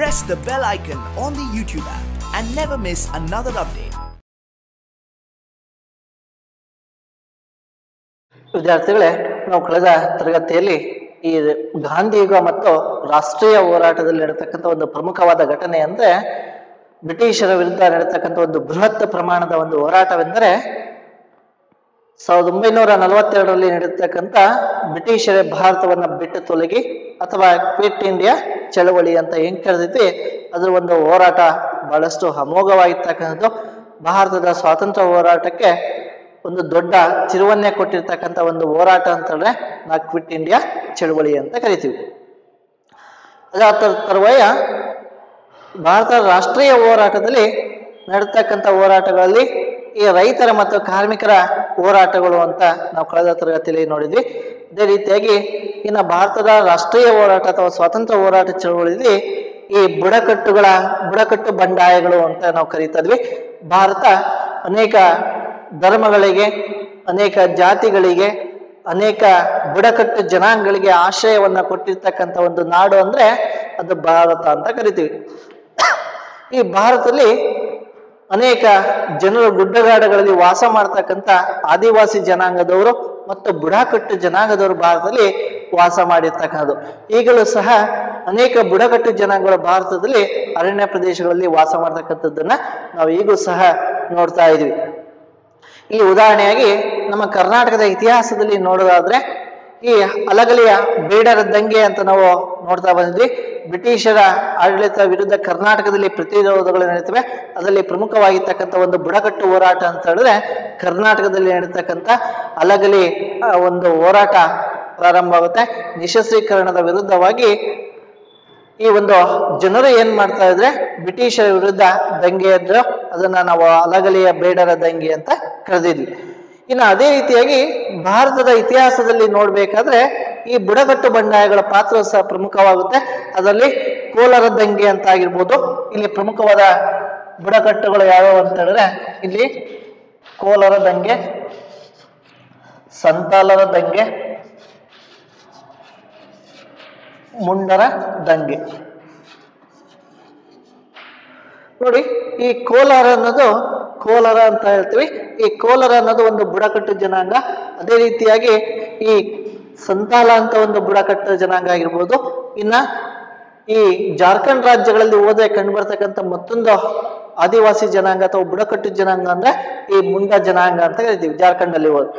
press the bell icon on the YouTube app and never miss another update. ವಿದ್ಯಾರ್ಥಿಗಳೇ, ನಾವು ಕಳೆದ ತರಗತಿಯಲ್ಲಿ ಈ ಗಾಂಧಿ ಯುಗ ಮತ್ತು ರಾಷ್ಟ್ರೀಯ ಹೋರಾಟದಲ್ಲಿ ನಡೆತಕ್ಕಂಥ ಒಂದು ಪ್ರಮುಖವಾದ ಘಟನೆ ಅಂದ್ರೆ ಬ್ರಿಟಿಷರ ವಿರುದ್ಧ ನಡೆತಕ್ಕಂಥ ಒಂದು ಬೃಹತ್ ಪ್ರಮಾಣದ ಒಂದು ಹೋರಾಟವೆಂದರೆ 1942ರಲ್ಲಿ ನಡೆತಕ್ಕಂಥ ಬ್ರಿಟಿಷರೇ ಭಾರತವನ್ನ ಬಿಟ್ಟು ತೊಲಗಿ ಅಥವಾ ಕ್ವಿಟ್ ಇಂಡಿಯಾ ಚಳವಳಿ ಅಂತ ಹೆಂಗ್ ಕರೆದಿದ್ವಿ, ಅದ್ರ ಒಂದು ಹೋರಾಟ ಬಹಳಷ್ಟು ಅಮೋಘವಾಗಿರ್ತಕ್ಕಂಥದ್ದು. ಭಾರತದ ಸ್ವಾತಂತ್ರ್ಯ ಹೋರಾಟಕ್ಕೆ ಒಂದು ದೊಡ್ಡ ತಿರುವನ್ನೇ ಕೊಟ್ಟಿರ್ತಕ್ಕಂಥ ಒಂದು ಹೋರಾಟ ಅಂತಂದ್ರೆ ನಾವು ಕ್ವಿಟ್ ಇಂಡಿಯಾ ಚಳವಳಿ ಅಂತ ಕರಿತೀವಿ. ಅದಾದ ತರುವಾಯ ಭಾರತದ ರಾಷ್ಟ್ರೀಯ ಹೋರಾಟದಲ್ಲಿ ನಡೆತಕ್ಕಂಥ ಹೋರಾಟಗಳಲ್ಲಿ ಈ ರೈತರ ಮತ್ತು ಕಾರ್ಮಿಕರ ಹೋರಾಟಗಳು ಅಂತ ನಾವು ಕಳೆದ ತರಗತಿಯಲ್ಲಿ ನೋಡಿದ್ವಿ. ಅದೇ ರೀತಿಯಾಗಿ ಇನ್ನು ಭಾರತದ ರಾಷ್ಟ್ರೀಯ ಹೋರಾಟ ಅಥವಾ ಸ್ವಾತಂತ್ರ್ಯ ಹೋರಾಟ ಚಳವಳಿಯಲ್ಲಿ ಈ ಬುಡಕಟ್ಟು ಬಂಡಾಯಗಳು ಅಂತ ನಾವು ಕರೀತಾ ಇದ್ವಿ. ಭಾರತ ಅನೇಕ ಧರ್ಮಗಳಿಗೆ, ಅನೇಕ ಜಾತಿಗಳಿಗೆ, ಅನೇಕ ಬುಡಕಟ್ಟು ಜನಾಂಗಗಳಿಗೆ ಆಶ್ರಯವನ್ನ ಕೊಟ್ಟಿರ್ತಕ್ಕಂಥ ಒಂದು ನಾಡು ಅಂದ್ರೆ ಅದು ಭಾರತ ಅಂತ ಕರಿತೀವಿ. ಈ ಭಾರತದಲ್ಲಿ ಅನೇಕ ಜನರು ಗುಡ್ಡಗಾಡುಗಳಲ್ಲಿ ವಾಸ ಮಾಡ್ತಕ್ಕಂಥ ಆದಿವಾಸಿ ಜನಾಂಗದವರು ಮತ್ತು ಬುಡಕಟ್ಟು ಜನಾಂಗದವರು ಭಾರತದಲ್ಲಿ ವಾಸ ಮಾಡಿರ್ತಕ್ಕಂಥದ್ದು. ಈಗಲೂ ಸಹ ಅನೇಕ ಬುಡಕಟ್ಟು ಜನಾಂಗಗಳು ಭಾರತದಲ್ಲಿ ಅರಣ್ಯ ಪ್ರದೇಶಗಳಲ್ಲಿ ವಾಸ ಮಾಡ್ತಕ್ಕಂಥದ್ದನ್ನ ನಾವು ಈಗೂ ಸಹ ನೋಡ್ತಾ ಇದ್ವಿ. ಈ ಉದಾಹರಣೆಯಾಗಿ ನಮ್ಮ ಕರ್ನಾಟಕದ ಇತಿಹಾಸದಲ್ಲಿ ನೋಡೋದಾದ್ರೆ ಈ ಅಲಗಲಿಯ ಬೇಡರ ದಂಗೆ ಅಂತ ನಾವು ನೋಡ್ತಾ ಬಂದಿದ್ವಿ. ಬ್ರಿಟಿಷರ ಆಡಳಿತ ವಿರುದ್ಧ ಕರ್ನಾಟಕದಲ್ಲಿ ಪ್ರತಿರೋಧಗಳು ನಡೀತವೆ. ಅದರಲ್ಲಿ ಪ್ರಮುಖವಾಗಿರ್ತಕ್ಕಂಥ ಒಂದು ಬುಡಕಟ್ಟು ಹೋರಾಟ ಅಂತ ಹೇಳಿದ್ರೆ ಕರ್ನಾಟಕದಲ್ಲಿ ನಡೀತಕ್ಕಂಥ ಅಲಗಲಿ ಒಂದು ಹೋರಾಟ ಪ್ರಾರಂಭ ಆಗುತ್ತೆ. ನಿಶಸ್ತ್ರೀಕರಣದ ವಿರುದ್ಧವಾಗಿ ಈ ಒಂದು ಜನರು ಏನ್ ಮಾಡ್ತಾ ಇದ್ರೆ ಬ್ರಿಟಿಷರ ವಿರುದ್ಧ ದಂಗೆ ಎದ್ರು, ಅದನ್ನ ನಾವು ಅಲಗಲಿಯ ಬೇಡರ ದಂಗೆ ಅಂತ ಕರೆದಿದ್ವಿ. ಇನ್ನು ಅದೇ ರೀತಿಯಾಗಿ ಭಾರತದ ಇತಿಹಾಸದಲ್ಲಿ ನೋಡ್ಬೇಕಾದ್ರೆ ಈ ಬುಡಕಟ್ಟು ಬಂಡಾಯಗಳ ಪಾತ್ರ ಸಹ ಪ್ರಮುಖವಾಗುತ್ತೆ. ಅದರಲ್ಲಿ ಕೋಲಾರ ದಂಗೆ ಅಂತ ಆಗಿರ್ಬೋದು. ಇಲ್ಲಿ ಪ್ರಮುಖವಾದ ಬುಡಕಟ್ಟುಗಳು ಯಾವ್ಯಾವ ಅಂತ ಹೇಳಿದ್ರೆ ಇಲ್ಲಿ ಕೋಲಾರ ದಂಗೆ, ಸಂತಾಲರ ದಂಗೆ, ಮುಂಡರ ದಂಗೆ. ನೋಡಿ, ಈ ಕೋಲಾರ ಅಂತ ಹೇಳ್ತೀವಿ. ಈ ಕೋಲಾರ ಅನ್ನೋದು ಒಂದು ಬುಡಕಟ್ಟು ಜನಾಂಗ. ಅದೇ ರೀತಿಯಾಗಿ ಈ ಸಂತಾಲ ಅಂತ ಒಂದು ಬುಡಕಟ್ಟು ಜನಾಂಗ ಆಗಿರ್ಬೋದು. ಇನ್ನ ಈ ಜಾರ್ಖಂಡ್ ರಾಜ್ಯಗಳಲ್ಲಿ ಹೋದ್ರೆ ಕಂಡು ಬರ್ತಕ್ಕಂಥ ಮತ್ತೊಂದು ಆದಿವಾಸಿ ಜನಾಂಗ ಅಥವಾ ಬುಡಕಟ್ಟು ಜನಾಂಗ ಅಂದ್ರೆ ಈ ಮುಂಡ ಜನಾಂಗ ಅಂತ ಕರಿತೀವಿ, ಜಾರ್ಖಂಡ್ ಅಲ್ಲಿ ಹೋದ್ರೆ.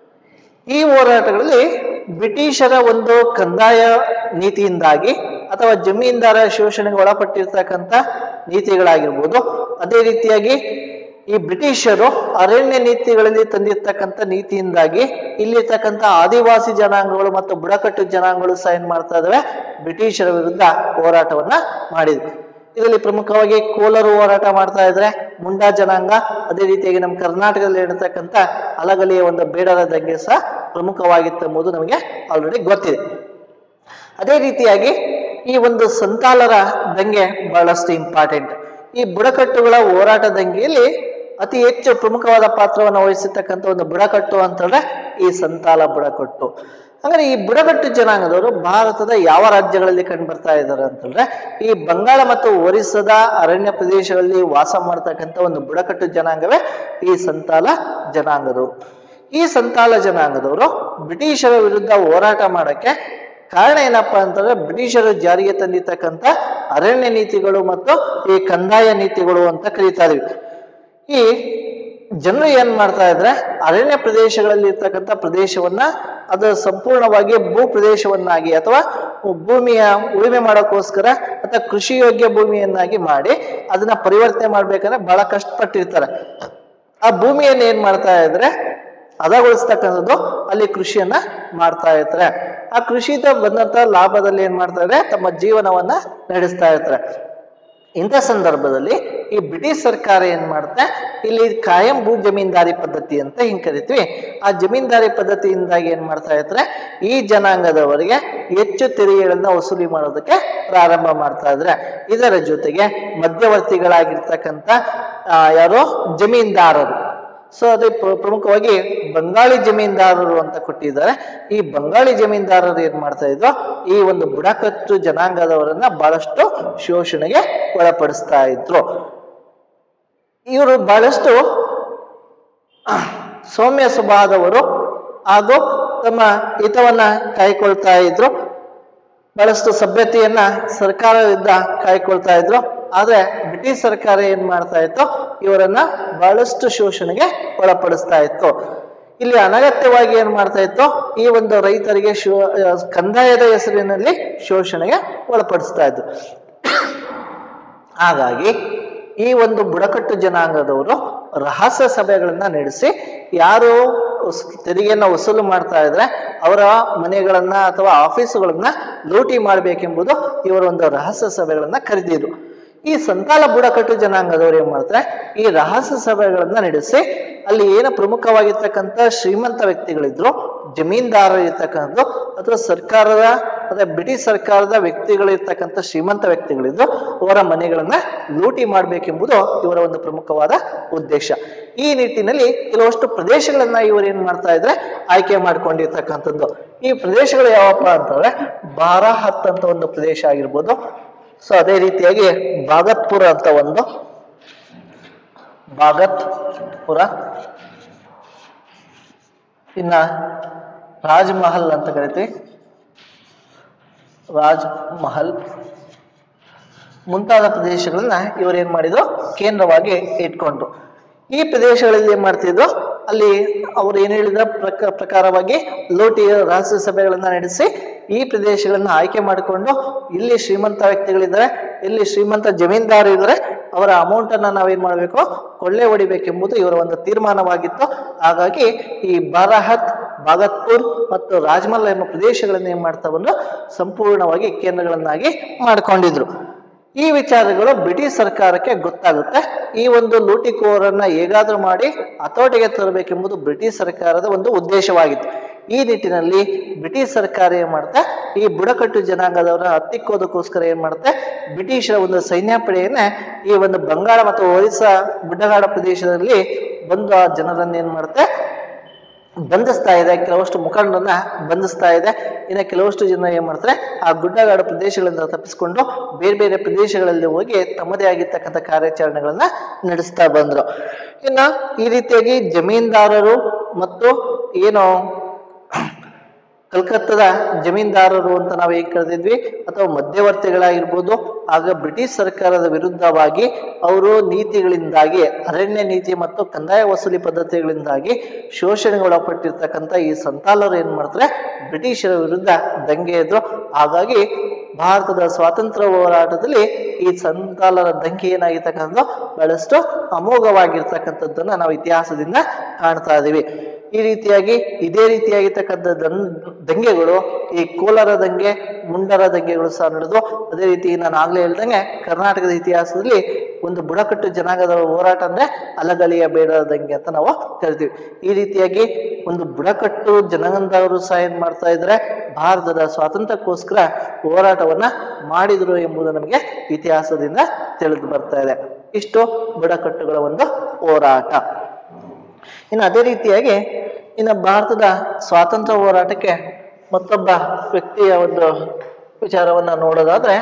ಈ ಹೋರಾಟಗಳಲ್ಲಿ ಬ್ರಿಟಿಷರ ಒಂದು ಕಂದಾಯ ನೀತಿಯಿಂದಾಗಿ ಅಥವಾ ಜಮೀನ್ದಾರ ಶೋಷಣೆಗೆ ಒಳಪಟ್ಟಿರ್ತಕ್ಕಂಥ ನೀತಿಗಳಾಗಿರ್ಬೋದು. ಅದೇ ರೀತಿಯಾಗಿ ಈ ಬ್ರಿಟಿಷರು ಅರಣ್ಯ ನೀತಿಗಳಲ್ಲಿ ತಂದಿರ್ತಕ್ಕಂಥ ನೀತಿಯಿಂದಾಗಿ ಇಲ್ಲಿರ್ತಕ್ಕಂಥ ಆದಿವಾಸಿ ಜನಾಂಗಗಳು ಮತ್ತು ಬುಡಕಟ್ಟು ಜನಾಂಗಗಳು ಸಹ ಏನ್ ಮಾಡ್ತಾ ಇದಾವೆ, ಬ್ರಿಟಿಷರ ವಿರುದ್ಧ ಹೋರಾಟವನ್ನ ಮಾಡಿದ್ವಿ. ಇದರಲ್ಲಿ ಪ್ರಮುಖವಾಗಿ ಕೋಲಾರ ಹೋರಾಟ ಮಾಡ್ತಾ ಇದ್ರೆ ಮುಂಡಾ ಜನಾಂಗ. ಅದೇ ರೀತಿಯಾಗಿ ನಮ್ಮ ಕರ್ನಾಟಕದಲ್ಲಿ ಇರತಕ್ಕಂಥ ಅಲಗಲಿಯ ಒಂದು ಬೇಡರ ದಂಗೆ ಸಹ ಪ್ರಮುಖವಾಗಿತ್ತು ಎಂಬುದು ನಮಗೆ ಆಲ್ರೆಡಿ ಗೊತ್ತಿದೆ. ಅದೇ ರೀತಿಯಾಗಿ ಈ ಒಂದು ಸಂತಾಲರ ದಂಗೆ ಬಹಳಷ್ಟು ಇಂಪಾರ್ಟೆಂಟ್. ಈ ಬುಡಕಟ್ಟುಗಳ ಹೋರಾಟ ದಂಗೆಯಲ್ಲಿ ಅತಿ ಹೆಚ್ಚು ಪ್ರಮುಖವಾದ ಪಾತ್ರವನ್ನು ವಹಿಸಿರ್ತಕ್ಕಂಥ ಒಂದು ಬುಡಕಟ್ಟು ಅಂತಂದ್ರೆ ಈ ಸಂತಾಲ ಬುಡಕಟ್ಟು. ಅಂದ್ರೆ ಈ ಬುಡಕಟ್ಟು ಜನಾಂಗದವರು ಭಾರತದ ಯಾವ ರಾಜ್ಯಗಳಲ್ಲಿ ಕಂಡು ಬರ್ತಾ ಇದ್ದಾರೆ ಅಂತಂದ್ರೆ ಈ ಬಂಗಾಳ ಮತ್ತು ಒರಿಸ್ಸಾದ ಅರಣ್ಯ ಪ್ರದೇಶಗಳಲ್ಲಿ ವಾಸ ಮಾಡ್ತಕ್ಕಂಥ ಒಂದು ಬುಡಕಟ್ಟು ಜನಾಂಗವೇ ಈ ಸಂತಾಲ ಜನಾಂಗದವರು. ಈ ಸಂತಾಲ ಜನಾಂಗದವರು ಬ್ರಿಟಿಷರ ವಿರುದ್ಧ ಹೋರಾಟ ಮಾಡಕ್ಕೆ ಕಾರಣ ಏನಪ್ಪಾ ಅಂತಂದ್ರೆ ಬ್ರಿಟಿಷರು ಜಾರಿಗೆ ತಂದಿರ್ತಕ್ಕಂಥ ಅರಣ್ಯ ನೀತಿಗಳು ಮತ್ತು ಈ ಕಂದಾಯ ನೀತಿಗಳು ಅಂತ ಕರೀತಾ ಇದೀವಿ. ಈ ಜನರು ಏನ್ ಮಾಡ್ತಾ ಇದ್ರೆ ಅರಣ್ಯ ಪ್ರದೇಶಗಳಲ್ಲಿ ಇರ್ತಕ್ಕಂಥ ಪ್ರದೇಶವನ್ನ ಅದು ಸಂಪೂರ್ಣವಾಗಿ ಭೂ ಪ್ರದೇಶವನ್ನಾಗಿ ಅಥವಾ ಭೂಮಿಯ ಉಳುಮೆ ಮಾಡೋಕ್ಕೋಸ್ಕರ ಅಥವಾ ಕೃಷಿ ಯೋಗ್ಯ ಭೂಮಿಯನ್ನಾಗಿ ಮಾಡಿ ಅದನ್ನ ಪರಿವರ್ತನೆ ಮಾಡ್ಬೇಕಂದ್ರೆ ಬಹಳ ಕಷ್ಟಪಟ್ಟಿರ್ತಾರೆ. ಆ ಭೂಮಿಯನ್ನು ಏನ್ ಮಾಡ್ತಾ ಇದ್ರೆ ಹದಗೊಳಿಸ್ತಕ್ಕಂಥದ್ದು, ಅಲ್ಲಿ ಕೃಷಿಯನ್ನ ಮಾಡ್ತಾ ಇರ್ತಾರೆ. ಆ ಕೃಷಿಯಿಂದ ಬಂದಂತ ಲಾಭದಲ್ಲಿ ಏನ್ ಮಾಡ್ತಾ ಇದ್ರೆ ತಮ್ಮ ಜೀವನವನ್ನ ನಡೆಸ್ತಾ ಇರ್ತಾರೆ. ಇಂಥ ಸಂದರ್ಭದಲ್ಲಿ ಈ ಬ್ರಿಟಿಷ್ ಸರ್ಕಾರ ಏನ್ ಮಾಡುತ್ತೆ, ಇಲ್ಲಿ ಕಾಯಂ ಭೂ ಜಮೀನ್ದಾರಿ ಪದ್ಧತಿ ಅಂತ ಹಿಂಗ್ ಕರಿತೀವಿ. ಆ ಜಮೀನ್ದಾರಿ ಪದ್ಧತಿಯಿಂದಾಗಿ ಏನ್ ಮಾಡ್ತಾ ಇರ್ತಾರೆ, ಈ ಜನಾಂಗದವರಿಗೆ ಹೆಚ್ಚು ತೆರಿಗೆಗಳನ್ನ ವಸೂಲಿ ಮಾಡೋದಕ್ಕೆ ಪ್ರಾರಂಭ ಮಾಡ್ತಾ ಇದ್ರೆ. ಇದರ ಜೊತೆಗೆ ಮಧ್ಯವರ್ತಿಗಳಾಗಿರ್ತಕ್ಕಂಥ ಯಾರೋ ಜಮೀನ್ದಾರರು ಸೊ ಅದೇ ಪ್ರಮುಖವಾಗಿ ಬಂಗಾಳಿ ಜಮೀನ್ದಾರರು ಅಂತ ಕೊಟ್ಟಿದ್ದಾರೆ. ಈ ಬಂಗಾಳಿ ಜಮೀನ್ದಾರರು ಏನ್ ಮಾಡ್ತಾ ಇದ್ರು, ಈ ಒಂದು ಬುಡಕಟ್ಟು ಜನಾಂಗದವರನ್ನ ಬಹಳಷ್ಟು ಶೋಷಣೆಗೆ ಒಳಪಡಿಸ್ತಾ ಇದ್ರು. ಇವರು ಬಹಳಷ್ಟು ಸೌಮ್ಯ ಸ್ವಭಾವದವರು ಹಾಗೂ ತಮ್ಮ ಹಿತವನ್ನ ಕಾಯ್ಕೊಳ್ತಾ ಇದ್ರು. ಬಹಳಷ್ಟು ಸಭ್ಯತೆಯನ್ನ ಸರ್ಕಾರದಿಂದ ಕಾಯ್ಕೊಳ್ತಾ ಇದ್ರು. ಆದ್ರೆ ಬ್ರಿಟಿಷ್ ಸರ್ಕಾರ ಏನ್ ಮಾಡ್ತಾ ಇತ್ತು, ಇವರನ್ನ ಬಹಳಷ್ಟು ಶೋಷಣೆಗೆ ಒಳಪಡಿಸ್ತಾ ಇತ್ತು. ಇಲ್ಲಿ ಅನಗತ್ಯವಾಗಿ ಏನ್ ಮಾಡ್ತಾ ಇತ್ತು, ಈ ಒಂದು ರೈತರಿಗೆ ಕಂದಾಯದ ಹೆಸರಿನಲ್ಲಿ ಶೋಷಣೆಗೆ ಒಳಪಡಿಸ್ತಾ ಇತ್ತು. ಹಾಗಾಗಿ ಈ ಒಂದು ಬುಡಕಟ್ಟು ಜನಾಂಗದವರು ರಹಸ್ಯ ಸಭೆಗಳನ್ನ ನಡೆಸಿ ಯಾರು ತೆರಿಗೆಯನ್ನ ವಸೂಲು ಮಾಡ್ತಾ ಇದ್ರೆ ಅವರ ಮನೆಗಳನ್ನ ಅಥವಾ ಆಫೀಸುಗಳನ್ನ ಲೂಟಿ ಮಾಡ್ಬೇಕೆಂಬುದು ಇವರ ಒಂದು ರಹಸ್ಯ ಸಭೆಗಳನ್ನ ಕರೆದಿದ್ರು. ಈ ಸಂತಾಲ ಬುಡಕಟ್ಟು ಜನಾಂಗದವರು ಏನ್ ಮಾಡ್ತಾರೆ, ಈ ರಹಸ್ಯ ಸಭೆಗಳನ್ನ ನಡೆಸಿ ಅಲ್ಲಿ ಏನು ಪ್ರಮುಖವಾಗಿರ್ತಕ್ಕಂಥ ಶ್ರೀಮಂತ ವ್ಯಕ್ತಿಗಳಿದ್ರು, ಜಮೀನ್ದಾರರು ಇರ್ತಕ್ಕಂಥದ್ದು ಅಥವಾ ಸರ್ಕಾರದ ಅಥವಾ ಬ್ರಿಟಿಷ್ ಸರ್ಕಾರದ ವ್ಯಕ್ತಿಗಳಿರ್ತಕ್ಕಂಥ ಶ್ರೀಮಂತ ವ್ಯಕ್ತಿಗಳಿದ್ರು, ಅವರ ಮನೆಗಳನ್ನ ಲೂಟಿ ಮಾಡ್ಬೇಕೆಂಬುದು ಇವರ ಒಂದು ಪ್ರಮುಖವಾದ ಉದ್ದೇಶ. ಈ ನಿಟ್ಟಿನಲ್ಲಿ ಕೆಲವಷ್ಟು ಪ್ರದೇಶಗಳನ್ನ ಇವರು ಏನ್ ಮಾಡ್ತಾ ಇದ್ರೆ ಆಯ್ಕೆ ಮಾಡ್ಕೊಂಡಿರ್ತಕ್ಕಂಥದ್ದು. ಈ ಪ್ರದೇಶಗಳು ಯಾವಪ್ಪ ಅಂತಂದ್ರೆ ಬಾರಾಹತ್ ಅಂತ ಒಂದು ಪ್ರದೇಶ ಆಗಿರ್ಬೋದು. ಸೊ ಅದೇ ರೀತಿಯಾಗಿ ಬಾಗತ್ಪುರ ಅಂತ ಒಂದು, ಬಾಗತ್ಪುರ, ಇನ್ನ ರಾಜ್ ಮಹಲ್ ಅಂತ ಕರಿತೀವಿ, ರಾಜ್ ಮಹಲ್ ಮುಂತಾದ ಪ್ರದೇಶಗಳನ್ನ ಇವರು ಏನ್ ಮಾಡಿದ್ರು, ಕೇಂದ್ರವಾಗಿ ಇಟ್ಕೊಂಡ್ರು. ಈ ಪ್ರದೇಶಗಳಲ್ಲಿ ಏನ್ ಮಾಡ್ತಿದ್ರು, ಅಲ್ಲಿ ಅವ್ರು ಏನ್ ಹೇಳಿದ ಪ್ರಕಾರವಾಗಿ ಲೂಟಿ ರಹಸ್ಯ ಸಭೆಗಳನ್ನ ನಡೆಸಿ ಈ ಪ್ರದೇಶಗಳನ್ನ ಆಯ್ಕೆ ಮಾಡಿಕೊಂಡು ಇಲ್ಲಿ ಶ್ರೀಮಂತ ವ್ಯಕ್ತಿಗಳಿದ್ದಾರೆ, ಇಲ್ಲಿ ಶ್ರೀಮಂತ ಜಮೀನ್ದಾರ ಇದ್ದಾರೆ, ಅವರ ಅಮೌಂಟ್ ಅನ್ನ ನಾವೇನ್ ಮಾಡ್ಬೇಕು, ಕೊಳ್ಳೆ ಹೊಡಿಬೇಕೆಂಬುದು ಇವರ ಒಂದು ತೀರ್ಮಾನವಾಗಿತ್ತು. ಹಾಗಾಗಿ ಈ ಬಾರಾಹತ್, ಬಾಗತ್ಪುರ್ ಮತ್ತು ರಾಜ್ಮಹಲ್ ಎಂಬ ಪ್ರದೇಶಗಳನ್ನ ಏನ್ ಮಾಡ್ತಾ ಬಂದ್ರು, ಸಂಪೂರ್ಣವಾಗಿ ಕೇಂದ್ರಗಳನ್ನಾಗಿ ಮಾಡ್ಕೊಂಡಿದ್ರು. ಈ ವಿಚಾರಗಳು ಬ್ರಿಟಿಷ್ ಸರ್ಕಾರಕ್ಕೆ ಗೊತ್ತಾಗುತ್ತೆ. ಈ ಒಂದು ಲೂಟಿಕೋರನ್ನ ಹೇಗಾದ್ರೂ ಮಾಡಿ ಹತೋಟಿಗೆ ತರಬೇಕೆಂಬುದು ಬ್ರಿಟಿಷ್ ಸರ್ಕಾರದ ಒಂದು ಉದ್ದೇಶವಾಗಿತ್ತು. ಈ ನಿಟ್ಟಿನಲ್ಲಿ ಬ್ರಿಟಿಷ್ ಸರ್ಕಾರ ಏನ್ ಮಾಡುತ್ತೆ, ಈ ಬುಡಕಟ್ಟು ಜನಾಂಗದವರ ಹತ್ತಿಕ್ಕೋದಕ್ಕೋಸ್ಕರ ಏನ್ ಮಾಡುತ್ತೆ, ಬ್ರಿಟಿಷರ ಒಂದು ಸೈನ್ಯ ಪಡೆಯನ್ನ ಈ ಒಂದು ಬಂಗಾಳ ಮತ್ತು ಒರಿಸ್ಸಾ ಗುಡ್ಡಗಾಡ ಪ್ರದೇಶದಲ್ಲಿ ಬಂದು ಆ ಜನರನ್ನ ಏನ್ ಮಾಡುತ್ತೆ, ಬಂಧಿಸ್ತಾ ಇದೆ. ಕೆಲವಷ್ಟು ಮುಖಂಡರನ್ನ ಬಂಧಿಸ್ತಾ ಇದೆ. ಇನ್ನು ಕೆಲವಷ್ಟು ಜನ ಏನ್ ಮಾಡ್ತಾರೆ, ಆ ಗುಡ್ಡಗಾಡು ಪ್ರದೇಶಗಳಿಂದ ತಪ್ಪಿಸ್ಕೊಂಡು ಬೇರೆ ಬೇರೆ ಪ್ರದೇಶಗಳಲ್ಲಿ ಹೋಗಿ ತಮ್ಮದೇ ಆಗಿರ್ತಕ್ಕಂಥ ಕಾರ್ಯಾಚರಣೆಗಳನ್ನ ನಡೆಸ್ತಾ ಬಂದ್ರು. ಇನ್ನ ಈ ರೀತಿಯಾಗಿ ಜಮೀನ್ದಾರರು ಮತ್ತು ಏನು ಕಲ್ಕತ್ತಾದ ಜಮೀನ್ದಾರರು ಅಂತ ನಾವು ಹೇಗೆ ಕರೆದಿದ್ವಿ, ಅಥವಾ ಮಧ್ಯವರ್ತಿಗಳಾಗಿರ್ಬೋದು, ಆಗ ಬ್ರಿಟಿಷ್ ಸರ್ಕಾರದ ವಿರುದ್ಧವಾಗಿ ಅವರು ನೀತಿಗಳಿಂದಾಗಿ, ಅರಣ್ಯ ನೀತಿ ಮತ್ತು ಕಂದಾಯ ವಸೂಲಿ ಪದ್ಧತಿಗಳಿಂದಾಗಿ ಶೋಷಣೆಗೆ ಒಳಪಟ್ಟಿರ್ತಕ್ಕಂಥ ಈ ಸಂತಾಲರು ಏನ್ ಮಾಡ್ತಾರೆ, ಬ್ರಿಟಿಷರ ವಿರುದ್ಧ ದಂಗೆ ಎದ್ರು. ಹಾಗಾಗಿ ಭಾರತದ ಸ್ವಾತಂತ್ರ್ಯ ಹೋರಾಟದಲ್ಲಿ ಈ ಸಂತಾಲರ ದಂಗೆ ಏನಾಗಿರ್ತಕ್ಕಂಥ ಬಹಳಷ್ಟು ಅಮೋಘವಾಗಿರ್ತಕ್ಕಂಥದ್ದನ್ನ ನಾವು ಇತಿಹಾಸದಿಂದ ಕಾಣ್ತಾ ಇದೀವಿ. ಈ ರೀತಿಯಾಗಿ ಇದೇ ರೀತಿಯಾಗಿರ್ತಕ್ಕಂಥ ದಂಗೆಗಳು, ಈ ಕೋಲಾರ ದಂಗೆ, ಮುಂಡರ ದಂಗೆಗಳು ಸಹ ನಡೆದು. ಅದೇ ರೀತಿ ನಾನು ಆಗ್ಲೇ ಹೇಳ್ದಂಗೆ ಕರ್ನಾಟಕದ ಇತಿಹಾಸದಲ್ಲಿ ಒಂದು ಬುಡಕಟ್ಟು ಜನಾಂಗದ ಹೋರಾಟ ಅಂದ್ರೆ ಅಲಗಲಿಯ ಬೇಡದ ದಂಗೆ ಅಂತ ನಾವು ಕರಿತೀವಿ. ಈ ರೀತಿಯಾಗಿ ಒಂದು ಬುಡಕಟ್ಟು ಜನಾಂಗದವರು ಸಹ ಏನ್ ಮಾಡ್ತಾ ಇದ್ರೆ, ಭಾರತದ ಸ್ವಾತಂತ್ರ್ಯಕ್ಕೋಸ್ಕರ ಹೋರಾಟವನ್ನ ಮಾಡಿದ್ರು ಎಂಬುದು ನಮಗೆ ಇತಿಹಾಸದಿಂದ ತಿಳಿದು ಬರ್ತಾ ಇದೆ. ಇಷ್ಟು ಬುಡಕಟ್ಟುಗಳ ಒಂದು ಹೋರಾಟ. ಇನ್ನು ಅದೇ ರೀತಿಯಾಗಿ ಇನ್ನು ಭಾರತದ ಸ್ವಾತಂತ್ರ್ಯ ಹೋರಾಟಕ್ಕೆ ಮತ್ತೊಬ್ಬ ವ್ಯಕ್ತಿಯ ಒಂದು ವಿಚಾರವನ್ನ ನೋಡೋದಾದ್ರೆ,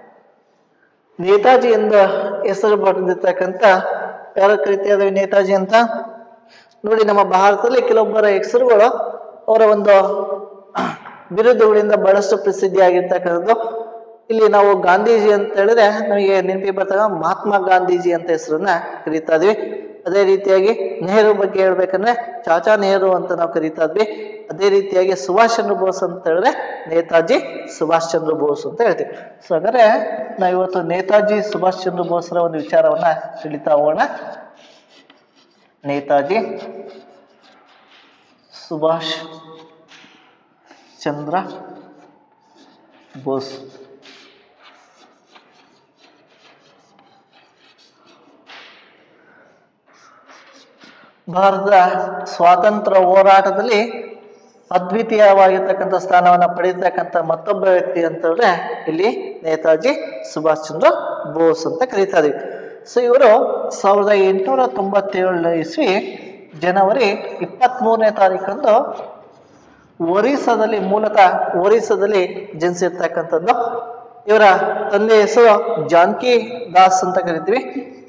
ನೇತಾಜಿ ಎಂದ ಹೆಸರು ಪಡೆದಿರ್ತಕ್ಕಂಥ, ಯಾರು ಕರಿತೀವಿ ನೇತಾಜಿ ಅಂತ ನೋಡಿ, ನಮ್ಮ ಭಾರತದಲ್ಲಿ ಕೆಲವೊಬ್ಬರ ಹೆಸರುಗಳು ಅವರ ಒಂದು ಬಿರುದುಗಳಿಂದ ಬಹಳಷ್ಟು ಪ್ರಸಿದ್ಧಿ ಆಗಿರ್ತಕ್ಕಂಥದ್ದು. ಇಲ್ಲಿ ನಾವು ಗಾಂಧೀಜಿ ಅಂತ ಹೇಳಿದ್ರೆ ನಮಗೆ ನೆನಪಿಗೆ ಬರ್ತಾಗ ಮಹಾತ್ಮ ಗಾಂಧೀಜಿ ಅಂತ ಹೆಸರನ್ನ ಕರೀತಾ ಇದ್ವಿ. ಅದೇ ರೀತಿಯಾಗಿ ನೆಹರು ಬಗ್ಗೆ ಹೇಳ್ಬೇಕಂದ್ರೆ ಚಾಚಾ ನೆಹರು ಅಂತ ನಾವು ಕರೀತಾ ಇದ್ವಿ. ಅದೇ ರೀತಿಯಾಗಿ ಸುಭಾಷ್ ಚಂದ್ರ ಬೋಸ್ ಅಂತ ಹೇಳಿದ್ರೆ ನೇತಾಜಿ ಸುಭಾಷ್ ಚಂದ್ರ ಬೋಸ್ ಅಂತ ಹೇಳ್ತೀವಿ. ಸೊ ಹಾಗಾದ್ರೆ ನಾವಿವತ್ತು ನೇತಾಜಿ ಸುಭಾಷ್ ಚಂದ್ರ ಬೋಸ್ರ ಒಂದು ವಿಚಾರವನ್ನ ತಿಳಿತಾ ಹೋಗೋಣ. ನೇತಾಜಿ ಸುಭಾಷ್ ಚಂದ್ರ ಬೋಸ್ ಭಾರತದ ಸ್ವಾತಂತ್ರ್ಯ ಹೋರಾಟದಲ್ಲಿ ಅದ್ವಿತೀಯವಾಗಿರ್ತಕ್ಕಂಥ ಸ್ಥಾನವನ್ನ ಪಡೆದಿರ್ತಕ್ಕಂಥ ಮತ್ತೊಬ್ಬ ವ್ಯಕ್ತಿ ಅಂತ ಹೇಳಿದ್ರೆ ಇಲ್ಲಿ ನೇತಾಜಿ ಸುಭಾಷ್ ಚಂದ್ರ ಬೋಸ್ ಅಂತ ಕರೀತಾ ಇದೀವಿ. ಸೊ ಇವರು 1897 ಇಸ್ವಿ ಜನವರಿ 23ನೇ ತಾರೀಕಂದು ಒರಿಸ್ಸಾದಲ್ಲಿ ಮೂಲತಃ ಒರಿಸ್ಸಾದಲ್ಲಿ ಜನಿಸಿರ್ತಕ್ಕಂಥದ್ದು. ಇವರ ತಂದೆ ಹೆಸರು ಜಾನಕಿ ದಾಸ್ ಅಂತ ಕರಿತೀವಿ.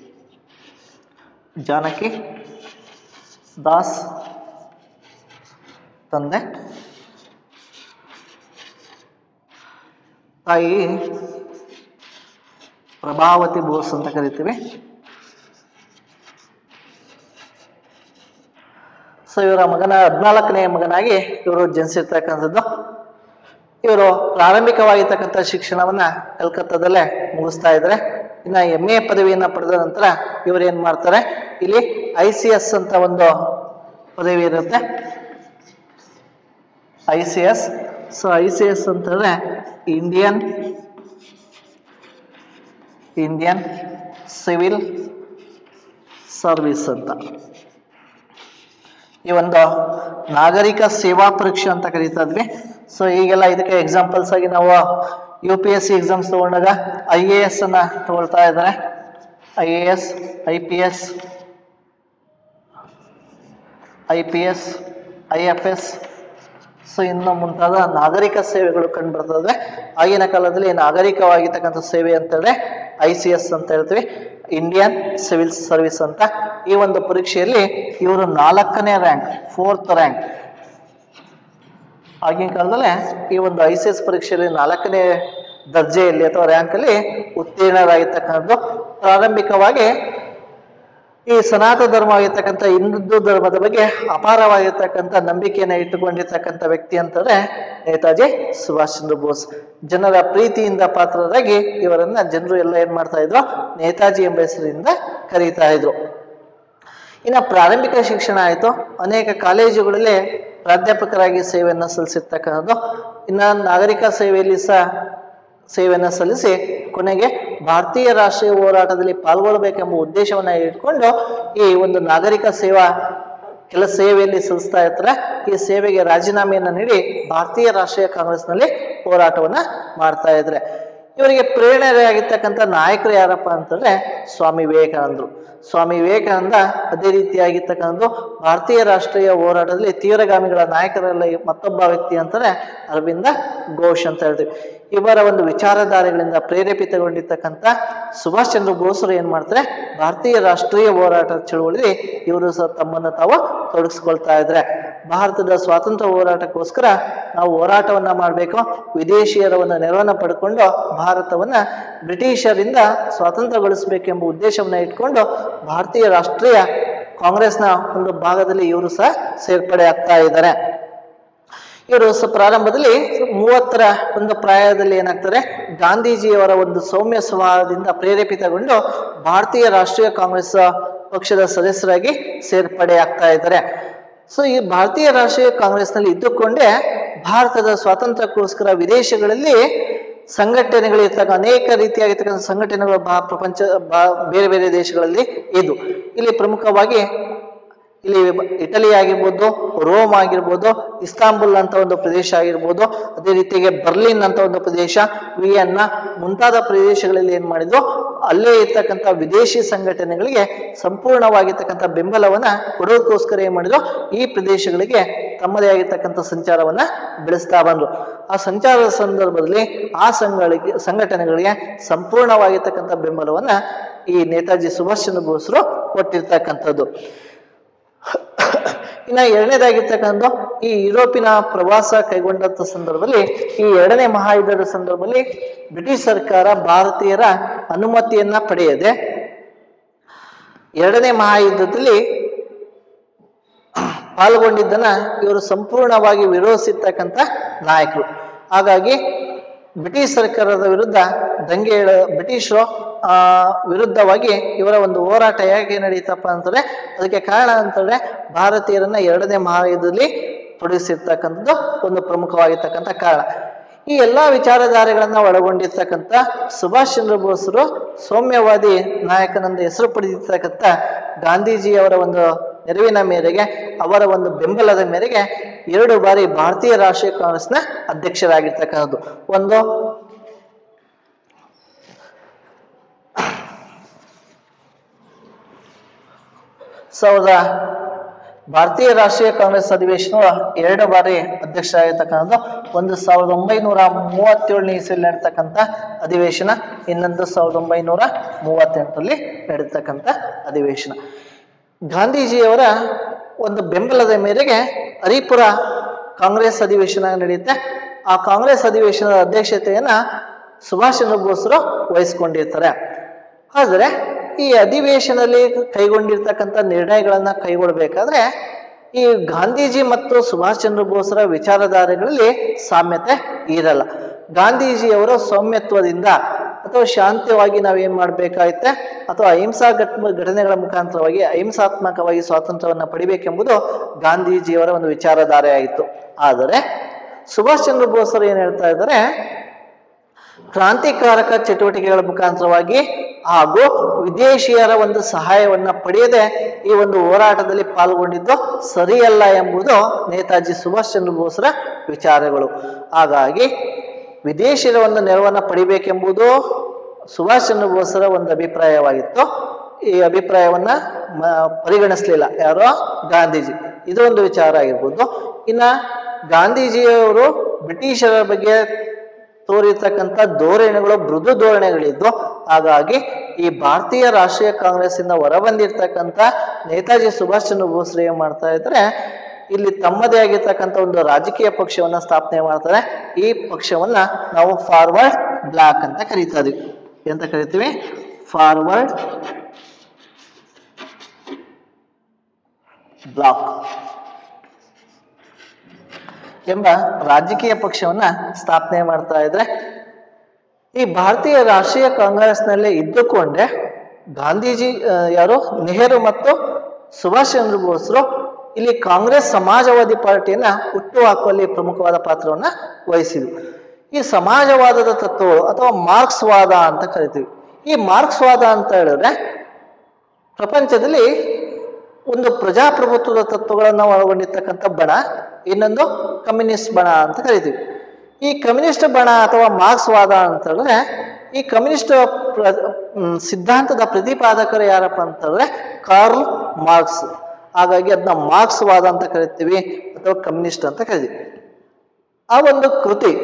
ಜಾನಕಿ ದಾಸ್ ತಂದೆ, ತಾಯಿ ಪ್ರಭಾವತಿ ಬೋಸ್ ಅಂತ ಕರಿತೀವಿ. ಸೊ ಇವರ 14ನೇ ಮಗನಾಗಿ ಇವರು ಜನಿಸಿರ್ತಕ್ಕಂಥದ್ದು. ಇವರು ಪ್ರಾರಂಭಿಕವಾಗಿರ್ತಕ್ಕಂಥ ಶಿಕ್ಷಣವನ್ನ ಕಲ್ಕತ್ತಾದಲ್ಲೇ ಮುಗಿಸ್ತಾ ಇದ್ದಾರೆ. ಇನ್ನು MA ಪದವಿಯನ್ನ ಪಡೆದ ನಂತರ ಇವರು ಏನ್ ಮಾಡ್ತಾರೆ, ಇಲ್ಲಿ ICS ಅಂತ ಒಂದು ಪದವಿ ಇರುತ್ತೆ. ICS. ಸೊ ICS ಅಂತಂದ್ರೆ ಇಂಡಿಯನ್ ಸಿವಿಲ್ ಸರ್ವಿಸ್ ಅಂತ. ಈ ಒಂದು ನಾಗರಿಕ ಸೇವಾ ಪರೀಕ್ಷೆ ಅಂತ ಕರೀತಾ ಇದ್ವಿ. ಸೊ ಈಗೆಲ್ಲ ಇದಕ್ಕೆ ಎಕ್ಸಾಂಪಲ್ಸ್ ಆಗಿ ನಾವು UPSC ಎಕ್ಸಾಮ್ಸ್ ತಗೊಂಡಾಗ IAS ಅನ್ನ ತಗೊಳ್ತಾ ಇದ್ದಾರೆ. IAS, IPS, IFS. ಸೊ ಇನ್ನು ಮುಂತಾದ ನಾಗರಿಕ ಸೇವೆಗಳು ಕಂಡು ಬರ್ತದೆ. ಆಗಿನ ಕಾಲದಲ್ಲಿ ನಾಗರಿಕವಾಗಿರ್ತಕ್ಕಂಥ ಸೇವೆ ಅಂತಂದ್ರೆ ICS ಅಂತ ಹೇಳ್ತೀವಿ, ಇಂಡಿಯನ್ ಸಿವಿಲ್ ಸರ್ವಿಸ್ ಅಂತ. ಈ ಒಂದು ಪರೀಕ್ಷೆಯಲ್ಲಿ ಇವರು 4ನೇ ರ್ಯಾಂಕ್, 4th ರ್ಯಾಂಕ್. ಆಗಿನ ಕಾಲದಲ್ಲೇ ಈ ಒಂದು ICS ಪರೀಕ್ಷೆಯಲ್ಲಿ 4ನೇ ದರ್ಜೆಯಲ್ಲಿ ಅಥವಾ ರ್ಯಾಂಕಲ್ಲಿ ಉತ್ತೀರ್ಣರಾಗಿರ್ತಕ್ಕಂಥದ್ದು. ಪ್ರಾರಂಭಿಕವಾಗಿ ಈ ಸನಾತನ ಧರ್ಮ ಆಗಿರ್ತಕ್ಕಂಥ ಹಿಂದೂ ಧರ್ಮದ ಬಗ್ಗೆ ಅಪಾರವಾಗಿರ್ತಕ್ಕಂಥ ನಂಬಿಕೆಯನ್ನು ಇಟ್ಟುಕೊಂಡಿರ್ತಕ್ಕಂಥ ವ್ಯಕ್ತಿ ಅಂತಂದ್ರೆ ನೇತಾಜಿ ಸುಭಾಷ್ ಚಂದ್ರ ಬೋಸ್. ಜನರ ಪ್ರೀತಿಯಿಂದ ಪಾತ್ರರಾಗಿ ಇವರನ್ನ ಜನರು ಎಲ್ಲ ಏನ್ ಮಾಡ್ತಾ ಇದ್ರು, ನೇತಾಜಿ ಎಂಬ ಹೆಸರಿನಿಂದ ಕರೀತಾ ಇದ್ರು. ಇನ್ನು ಪ್ರಾರಂಭಿಕ ಶಿಕ್ಷಣ ಆಯಿತು. ಅನೇಕ ಕಾಲೇಜುಗಳಲ್ಲಿ ಪ್ರಾಧ್ಯಾಪಕರಾಗಿ ಸೇವೆಯನ್ನು ಸಲ್ಲಿಸಿರ್ತಕ್ಕಂಥದ್ದು. ಇನ್ನು ನಾಗರಿಕ ಸೇವೆಯಲ್ಲಿ ಸಹ ಸೇವೆಯನ್ನು ಸಲ್ಲಿಸಿ ಕೊನೆಗೆ ಭಾರತೀಯ ರಾಷ್ಟ್ರೀಯ ಹೋರಾಟದಲ್ಲಿ ಪಾಲ್ಗೊಳ್ಳಬೇಕೆಂಬ ಉದ್ದೇಶವನ್ನ ಇಟ್ಕೊಂಡು ಈ ಒಂದು ನಾಗರಿಕ ಸೇವಾ ಸೇವೆಯಲ್ಲಿ ಸಲ್ಲಿಸ್ತಾ ಇರ್ತಾರೆ. ಈ ಸೇವೆಗೆ ರಾಜೀನಾಮೆಯನ್ನು ನೀಡಿ ಭಾರತೀಯ ರಾಷ್ಟ್ರೀಯ ಕಾಂಗ್ರೆಸ್ನಲ್ಲಿ ಹೋರಾಟವನ್ನ ಮಾಡ್ತಾ ಇದ್ರೆ. ಇವರಿಗೆ ಪ್ರೇರಣೆಯಾಗಿರ್ತಕ್ಕಂಥ ನಾಯಕರು ಯಾರಪ್ಪ ಅಂತಂದ್ರೆ ಸ್ವಾಮಿ ವಿವೇಕಾನಂದರು. ಸ್ವಾಮಿ ವಿವೇಕಾನಂದ ಅದೇ ರೀತಿಯಾಗಿರ್ತಕ್ಕಂಥ ಭಾರತೀಯ ರಾಷ್ಟ್ರೀಯ ಹೋರಾಟದಲ್ಲಿ ತೀವ್ರಗಾಮಿಗಳ ನಾಯಕರಲ್ಲಿ ಮತ್ತೊಬ್ಬ ವ್ಯಕ್ತಿ ಅಂತಾರೆ ಅರವಿಂದ ಘೋಷ್ ಅಂತ ಹೇಳ್ತೀವಿ. ಇವರ ಒಂದು ವಿಚಾರಧಾರೆಗಳಿಂದ ಪ್ರೇರೇಪಿತಗೊಂಡಿರ್ತಕ್ಕಂಥ ಸುಭಾಷ್ ಚಂದ್ರ ಬೋಸರು ಏನ್ ಮಾಡ್ತಾರೆ, ಭಾರತೀಯ ರಾಷ್ಟ್ರೀಯ ಹೋರಾಟ ಚಳುವಳಿ ಇವರು ಸಹ ತಮ್ಮನ್ನು ತಾವು ತೊಡಗಿಸ್ಕೊಳ್ತಾ ಇದ್ರೆ. ಭಾರತದ ಸ್ವಾತಂತ್ರ್ಯ ಹೋರಾಟಕ್ಕೋಸ್ಕರ ನಾವು ಹೋರಾಟವನ್ನ ಮಾಡಬೇಕು, ವಿದೇಶಿಯರ ಒಂದು ನೆರವನ್ನ ಪಡ್ಕೊಂಡು ಭಾರತವನ್ನ ಬ್ರಿಟಿಷರಿಂದ ಸ್ವಾತಂತ್ರ್ಯಗೊಳಿಸಬೇಕೆಂಬ ಉದ್ದೇಶವನ್ನ ಇಟ್ಕೊಂಡು ಭಾರತೀಯ ರಾಷ್ಟ್ರೀಯ ಕಾಂಗ್ರೆಸ್ನ ಒಂದು ಭಾಗದಲ್ಲಿ ಇವರು ಸಹ ಸೇರ್ಪಡೆ ಆಗ್ತಾ ಇದ್ದಾರೆ. ಇವರು ಪ್ರಾರಂಭದಲ್ಲಿ 30ರ ಒಂದು ಪ್ರಾಯದಲ್ಲಿ ಏನಾಗ್ತಾರೆ, ಗಾಂಧೀಜಿಯವರ ಒಂದು ಸೌಮ್ಯ ಸ್ವಭಾವದಿಂದ ಪ್ರೇರೇಪಿತಗೊಂಡು ಭಾರತೀಯ ರಾಷ್ಟ್ರೀಯ ಕಾಂಗ್ರೆಸ್ ಪಕ್ಷದ ಸದಸ್ಯರಾಗಿ ಸೇರ್ಪಡೆ ಆಗ್ತಾ ಇದ್ದಾರೆ. ಸೊ ಈ ಭಾರತೀಯ ರಾಷ್ಟ್ರೀಯ ಕಾಂಗ್ರೆಸ್ನಲ್ಲಿ ಇದ್ದುಕೊಂಡೇ ಭಾರತದ ಸ್ವಾತಂತ್ರ್ಯಕ್ಕೋಸ್ಕರ ವಿದೇಶಗಳಲ್ಲಿ ಸಂಘಟನೆಗಳು ಇರ್ತಕ್ಕ ಅನೇಕ ರೀತಿಯಾಗಿರ್ತಕ್ಕಂಥ ಸಂಘಟನೆಗಳು ಪ್ರಪಂಚ ಬೇರೆ ಬೇರೆ ದೇಶಗಳಲ್ಲಿ ಇದು. ಇಲ್ಲಿ ಪ್ರಮುಖವಾಗಿ ಇಲ್ಲಿ ಇಟಲಿ ಆಗಿರ್ಬೋದು, ರೋಮ್ ಆಗಿರ್ಬೋದು, ಇಸ್ತಾಂಬುಲ್ ಅಂತ ಒಂದು ಪ್ರದೇಶ ಆಗಿರ್ಬೋದು, ಅದೇ ರೀತಿಯಾಗಿ ಬರ್ಲಿನ್ ಅಂತ ಒಂದು ಪ್ರದೇಶ, ವಿಯೆನ್ನಾ ಮುಂತಾದ ಪ್ರದೇಶಗಳಲ್ಲಿ ಏನ್ ಮಾಡಿದ್ರು, ಅಲ್ಲೇ ಇರ್ತಕ್ಕಂಥ ವಿದೇಶಿ ಸಂಘಟನೆಗಳಿಗೆ ಸಂಪೂರ್ಣವಾಗಿರ್ತಕ್ಕಂಥ ಬೆಂಬಲವನ್ನ ಕೊಡೋದಕ್ಕೋಸ್ಕರ ಏನ್ ಮಾಡಿದ್ರು, ಈ ಪ್ರದೇಶಗಳಿಗೆ ತಮ್ಮದೇ ಆಗಿರ್ತಕ್ಕಂಥ ಸಂಚಾರವನ್ನ ಬೆಳೆಸ್ತಾ ಬಂದ್ರು. ಆ ಸಂಚಾರದ ಸಂದರ್ಭದಲ್ಲಿ ಆ ಸಂಘಟನೆಗಳಿಗೆ ಸಂಪೂರ್ಣವಾಗಿರ್ತಕ್ಕಂಥ ಬೆಂಬಲವನ್ನ ಈ ನೇತಾಜಿ ಸುಭಾಷ್ ಚಂದ್ರ ಬೋಸರು ಕೊಟ್ಟಿರ್ತಕ್ಕಂಥದ್ದು. ಇನ್ನ ಎರಡನೇದಾಗಿರ್ತಕ್ಕಂಥ ಈ ಯುರೋಪಿನ ಪ್ರವಾಸ ಕೈಗೊಂಡಂತ ಸಂದರ್ಭದಲ್ಲಿ, ಈ 2ನೇ ಮಹಾಯುದ್ಧದ ಸಂದರ್ಭದಲ್ಲಿ ಬ್ರಿಟಿಷ್ ಸರ್ಕಾರ ಭಾರತೀಯರ ಅನುಮತಿಯನ್ನ ಪಡೆಯದೆ 2ನೇ ಮಹಾಯುದ್ಧದಲ್ಲಿ ಪಾಲ್ಗೊಂಡಿದ್ದನ್ನ ಇವರು ಸಂಪೂರ್ಣವಾಗಿ ವಿರೋಧಿಸಿರ್ತಕ್ಕಂಥ ನಾಯಕರು. ಹಾಗಾಗಿ ಬ್ರಿಟಿಷ್ ಸರ್ಕಾರದ ವಿರುದ್ಧ ಬ್ರಿಟಿಷರು ವಿರುದ್ಧವಾಗಿ ಇವರ ಒಂದು ಹೋರಾಟ ಹೇಗೆ ನಡೀತಪ್ಪ ಅಂತಂದ್ರೆ, ಅದಕ್ಕೆ ಕಾರಣ ಅಂತಂದ್ರೆ ಭಾರತೀಯರನ್ನ 2ನೇ ಮಹಾಯುದ್ಧದಲ್ಲಿ ತೊಡಗಿಸಿರ್ತಕ್ಕಂಥದ್ದು ಒಂದು ಪ್ರಮುಖವಾಗಿರ್ತಕ್ಕಂಥ ಕಾರಣ. ಈ ಎಲ್ಲಾ ವಿಚಾರಧಾರೆಗಳನ್ನ ಒಳಗೊಂಡಿರ್ತಕ್ಕಂಥ ಸುಭಾಷ್ ಚಂದ್ರ ಬೋಸರು ಸೌಮ್ಯವಾದಿ ನಾಯಕನೆಂದು ಹೆಸರು ಪಡೆದಿರ್ತಕ್ಕಂಥ ಗಾಂಧೀಜಿಯವರ ಒಂದು ನೆರವಿನ ಮೇರೆಗೆ, ಅವರ ಒಂದು ಬೆಂಬಲದ ಮೇರೆಗೆ 2 ಬಾರಿ ಭಾರತೀಯ ರಾಷ್ಟ್ರೀಯ ಕಾಂಗ್ರೆಸ್ನ ಅಧ್ಯಕ್ಷರಾಗಿರ್ತಕ್ಕಂಥದ್ದು. ಒಂದು 1900 ಭಾರತೀಯ ರಾಷ್ಟ್ರೀಯ ಕಾಂಗ್ರೆಸ್ ಅಧಿವೇಶನ 2 ಬಾರಿ ಅಧ್ಯಕ್ಷರಾಗಿರ್ತಕ್ಕಂಥ 1937ನೇ ಇಸವಿಯಲ್ಲಿ ನಡೆತಕ್ಕಂಥ ಅಧಿವೇಶನ, ಇನ್ನೊಂದು 1938ರಲ್ಲಿ ನಡೆತಕ್ಕಂಥ ಅಧಿವೇಶನ. ಗಾಂಧೀಜಿಯವರ ಒಂದು ಬೆಂಬಲದ ಮೇರೆಗೆ ಹರಿಪುರ ಕಾಂಗ್ರೆಸ್ ಅಧಿವೇಶನ ನಡೆಯುತ್ತೆ. ಆ ಕಾಂಗ್ರೆಸ್ ಅಧಿವೇಶನದ ಅಧ್ಯಕ್ಷತೆಯನ್ನ ಸುಭಾಷ್ ಚಂದ್ರ ಬೋಸ್ರು ವಹಿಸ್ಕೊಂಡಿರ್ತಾರೆ. ಆದರೆ ಈ ಅಧಿವೇಶನದಲ್ಲಿ ಕೈಗೊಂಡಿರ್ತಕ್ಕಂಥ ನಿರ್ಣಯಗಳನ್ನ ಕೈಗೊಳ್ಳಬೇಕಾದ್ರೆ ಈ ಗಾಂಧೀಜಿ ಮತ್ತು ಸುಭಾಷ್ ಚಂದ್ರ ಬೋಸ್ರ ವಿಚಾರಧಾರೆಗಳಲ್ಲಿ ಸಾಮ್ಯತೆ ಇರಲ್ಲ. ಗಾಂಧೀಜಿಯವರ ಸೌಮ್ಯತ್ವದಿಂದ ಅಥವಾ ಶಾಂತವಾಗಿ ನಾವೇನ್ ಮಾಡ್ಬೇಕಾಗುತ್ತೆ ಅಥವಾ ಅಹಿಂಸಾ ಘಟನೆಗಳ ಮುಖಾಂತರವಾಗಿ ಅಹಿಂಸಾತ್ಮಕವಾಗಿ ಸ್ವಾತಂತ್ರ್ಯವನ್ನು ಪಡಿಬೇಕೆಂಬುದು ಗಾಂಧೀಜಿಯವರ ಒಂದು ವಿಚಾರಧಾರೆ ಆಯಿತು. ಆದರೆ ಸುಭಾಷ್ ಚಂದ್ರ ಬೋಸರು ಏನ್ ಹೇಳ್ತಾ ಇದ್ದಾರೆ, ಕ್ರಾಂತಿಕಾರಕ ಚಟುವಟಿಕೆಗಳ ಮುಖಾಂತರವಾಗಿ ಹಾಗೂ ವಿದೇಶಿಯರ ಒಂದು ಸಹಾಯವನ್ನ ಪಡೆಯದೆ ಈ ಒಂದು ಹೋರಾಟದಲ್ಲಿ ಪಾಲ್ಗೊಂಡಿದ್ದು ಸರಿಯಲ್ಲ ಎಂಬುದು ನೇತಾಜಿ ಸುಭಾಷ್ ಚಂದ್ರ ಬೋಸ್ರ ವಿಚಾರಗಳು. ಹಾಗಾಗಿ ವಿದೇಶಿಯರ ಒಂದು ನೆರವನ್ನ ಪಡಿಬೇಕೆಂಬುದು ಸುಭಾಷ್ ಚಂದ್ರ ಬೋಸ್ರ ಒಂದು ಅಭಿಪ್ರಾಯವಾಗಿತ್ತು. ಈ ಅಭಿಪ್ರಾಯವನ್ನ ಪರಿಗಣಿಸಲಿಲ್ಲ ಯಾರೋ ಗಾಂಧೀಜಿ. ಇದೊಂದು ವಿಚಾರ ಆಗಿರ್ಬೋದು. ಇನ್ನ ಗಾಂಧೀಜಿಯವರು ಬ್ರಿಟಿಷರ ಬಗ್ಗೆ ತೋರಿರ್ತಕ್ಕಂಥ ಧೋರಣೆಗಳು ಮೃದು ಧೋರಣೆಗಳಿದ್ದು, ಹಾಗಾಗಿ ಈ ಭಾರತೀಯ ರಾಷ್ಟ್ರೀಯ ಕಾಂಗ್ರೆಸ್ ಇಂದ ಹೊರಬಂದಿರ್ತಕ್ಕಂಥ ನೇತಾಜಿ ಸುಭಾಷ್ ಚಂದ್ರ ಬೋಸ್ ಏನ್ ಮಾಡ್ತಾ ಇದ್ರೆ, ಇಲ್ಲಿ ತಮ್ಮದೇ ಆಗಿರ್ತಕ್ಕಂಥ ಒಂದು ರಾಜಕೀಯ ಪಕ್ಷವನ್ನ ಸ್ಥಾಪನೆ ಮಾಡ್ತಾರೆ. ಈ ಪಕ್ಷವನ್ನ ನಾವು ಫಾರ್ವರ್ಡ್ ಬ್ಲಾಕ್ ಅಂತ ಕರೀತಾ ಇದೀವಿ. ಎಂತ ಕರಿತೀವಿ? ಫಾರ್ವರ್ಡ್ ಬ್ಲಾಕ್ ಎಂಬ ರಾಜಕೀಯ ಪಕ್ಷವನ್ನ ಸ್ಥಾಪನೆ ಮಾಡ್ತಾ ಇದ್ರೆ, ಈ ಭಾರತೀಯ ರಾಷ್ಟ್ರೀಯ ಕಾಂಗ್ರೆಸ್ನಲ್ಲಿ ಇದ್ದುಕೊಂಡೆ ಗಾಂಧೀಜಿ ಯಾರು ನೆಹರು ಮತ್ತು ಸುಭಾಷ್ ಚಂದ್ರ ಬೋಸ್ರು ಇಲ್ಲಿ ಕಾಂಗ್ರೆಸ್ ಸಮಾಜವಾದಿ ಪಾರ್ಟಿಯನ್ನ ಹುಟ್ಟು ಹಾಕುವಲ್ಲಿ ಪ್ರಮುಖವಾದ ಪಾತ್ರವನ್ನ ವಹಿಸಿದ್ರು. ಈ ಸಮಾಜವಾದದ ತತ್ವಗಳು ಅಥವಾ ಮಾರ್ಕ್ಸ್ವಾದ ಅಂತ ಕರಿತೀವಿ. ಈ ಮಾರ್ಕ್ಸ್ವಾದ ಅಂತ ಹೇಳಿದ್ರೆ ಪ್ರಪಂಚದಲ್ಲಿ ಒಂದು ಪ್ರಜಾಪ್ರಭುತ್ವದ ತತ್ವಗಳನ್ನು ಒಳಗೊಂಡಿರ್ತಕ್ಕಂಥ ಬಣ, ಇನ್ನೊಂದು ಕಮ್ಯುನಿಸ್ಟ್ ಬಣ ಅಂತ ಕರಿತೀವಿ. ಈ ಕಮ್ಯುನಿಸ್ಟ್ ಬಣ ಅಥವಾ ಮಾರ್ಕ್ಸ್ವಾದ ಅಂತ ಹೇಳಿದ್ರೆ ಈ ಕಮ್ಯುನಿಸ್ಟ್ ಸಿದ್ಧಾಂತದ ಪ್ರತಿಪಾದಕರು ಯಾರಪ್ಪ ಅಂತ ಹೇಳಿದ್ರೆ ಕಾರ್ಲ್ ಮಾರ್ಕ್ಸ್. ಹಾಗಾಗಿ ಅದನ್ನ ಮಾರ್ಕ್ಸ್ವಾದ ಅಂತ ಕರಿತೀವಿ ಅಥವಾ ಕಮ್ಯುನಿಸ್ಟ್ ಅಂತ ಕರಿತೀವಿ. ಆ ಒಂದು ಕೃತಿ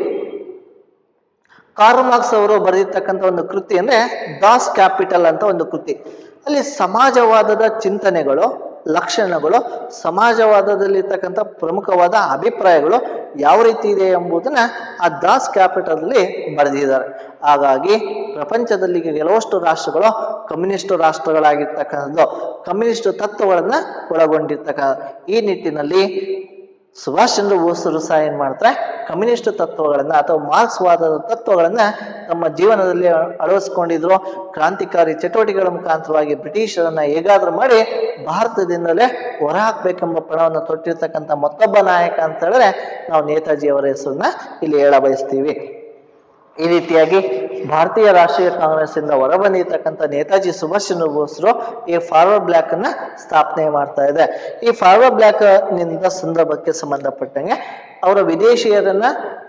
ಕಾರ್ಲ್ ಮಾರ್ಕ್ಸ್ ಅವರು ಬರೆದಿರ್ತಕ್ಕಂಥ ಒಂದು ಕೃತಿ ಅಂದ್ರೆ ದಾಸ್ ಕ್ಯಾಪಿಟಲ್ ಅಂತ ಒಂದು ಕೃತಿ. ಅಲ್ಲಿ ಸಮಾಜವಾದದ ಚಿಂತನೆಗಳು, ಲಕ್ಷಣಗಳು, ಸಮಾಜವಾದದಲ್ಲಿರ್ತಕ್ಕಂಥ ಪ್ರಮುಖವಾದ ಅಭಿಪ್ರಾಯಗಳು ಯಾವ ರೀತಿ ಇದೆ ಎಂಬುದನ್ನ ಆ ದಾಸ್ ಕ್ಯಾಪಿಟಲ್ ಅಲ್ಲಿ ಬರೆದಿದ್ದಾರೆ. ಹಾಗಾಗಿ ಪ್ರಪಂಚದಲ್ಲಿ ಕೆಲವಷ್ಟು ರಾಷ್ಟ್ರಗಳು ಕಮ್ಯುನಿಸ್ಟ್ ರಾಷ್ಟ್ರಗಳಾಗಿರ್ತಕ್ಕಂಥದ್ದು, ಕಮ್ಯುನಿಸ್ಟ್ ತತ್ವಗಳನ್ನ ಒಳಗೊಂಡಿರ್ತಕ್ಕಂಥ. ಈ ನಿಟ್ಟಿನಲ್ಲಿ ಸುಭಾಷ್ ಚಂದ್ರ ಬೋಸರು ಸಹ ಏನ್ ಮಾಡ್ತಾರೆ, ಕಮ್ಯುನಿಸ್ಟ್ ತತ್ವಗಳನ್ನ ಅಥವಾ ಮಾರ್ಕ್ಸ್ವಾದದ ತತ್ವಗಳನ್ನ ತಮ್ಮ ಜೀವನದಲ್ಲಿ ಅಳವಡಿಸ್ಕೊಂಡಿದ್ರು. ಕ್ರಾಂತಿಕಾರಿ ಚಟುವಟಿಕೆಗಳ ಮುಖಾಂತರವಾಗಿ ಬ್ರಿಟಿಷರನ್ನ ಹೇಗಾದ್ರೂ ಮಾಡಿ ಭಾರತದಿಂದಲೇ ಹೊರಹಾಕ್ಬೇಕೆಂಬ ಪಣವನ್ನು ತೊಟ್ಟಿರ್ತಕ್ಕಂಥ ಮತ್ತೊಬ್ಬ ನಾಯಕ ಅಂತ ಹೇಳಿದ್ರೆ ನಾವು ನೇತಾಜಿ ಅವರ ಹೆಸರನ್ನ ಇಲ್ಲಿ ಹೇಳ ಬಯಸ್ತೀವಿ. ಈ ರೀತಿಯಾಗಿ ಭಾರತೀಯ ರಾಷ್ಟ್ರೀಯ ಕಾಂಗ್ರೆಸ್ ಇಂದ ಹೊರಬಂದಿರ್ತಕ್ಕಂಥ ನೇತಾಜಿ ಸುಭಾಷ್ ಚಂದ್ರ ಬೋಸ್ರು ಈ ಫಾರ್ವರ್ಡ್ ಬ್ಲಾಕ್ ಅನ್ನ ಸ್ಥಾಪನೆ ಮಾಡ್ತಾ ಇದೆ. ಈ ಫಾರ್ವರ್ಡ್ ಬ್ಲಾಕ್ ನಿಂದ ಸಂದರ್ಭಕ್ಕೆ ಸಂಬಂಧಪಟ್ಟಂಗೆ ಅವರ ವಿದೇಶಿಯರನ್ನ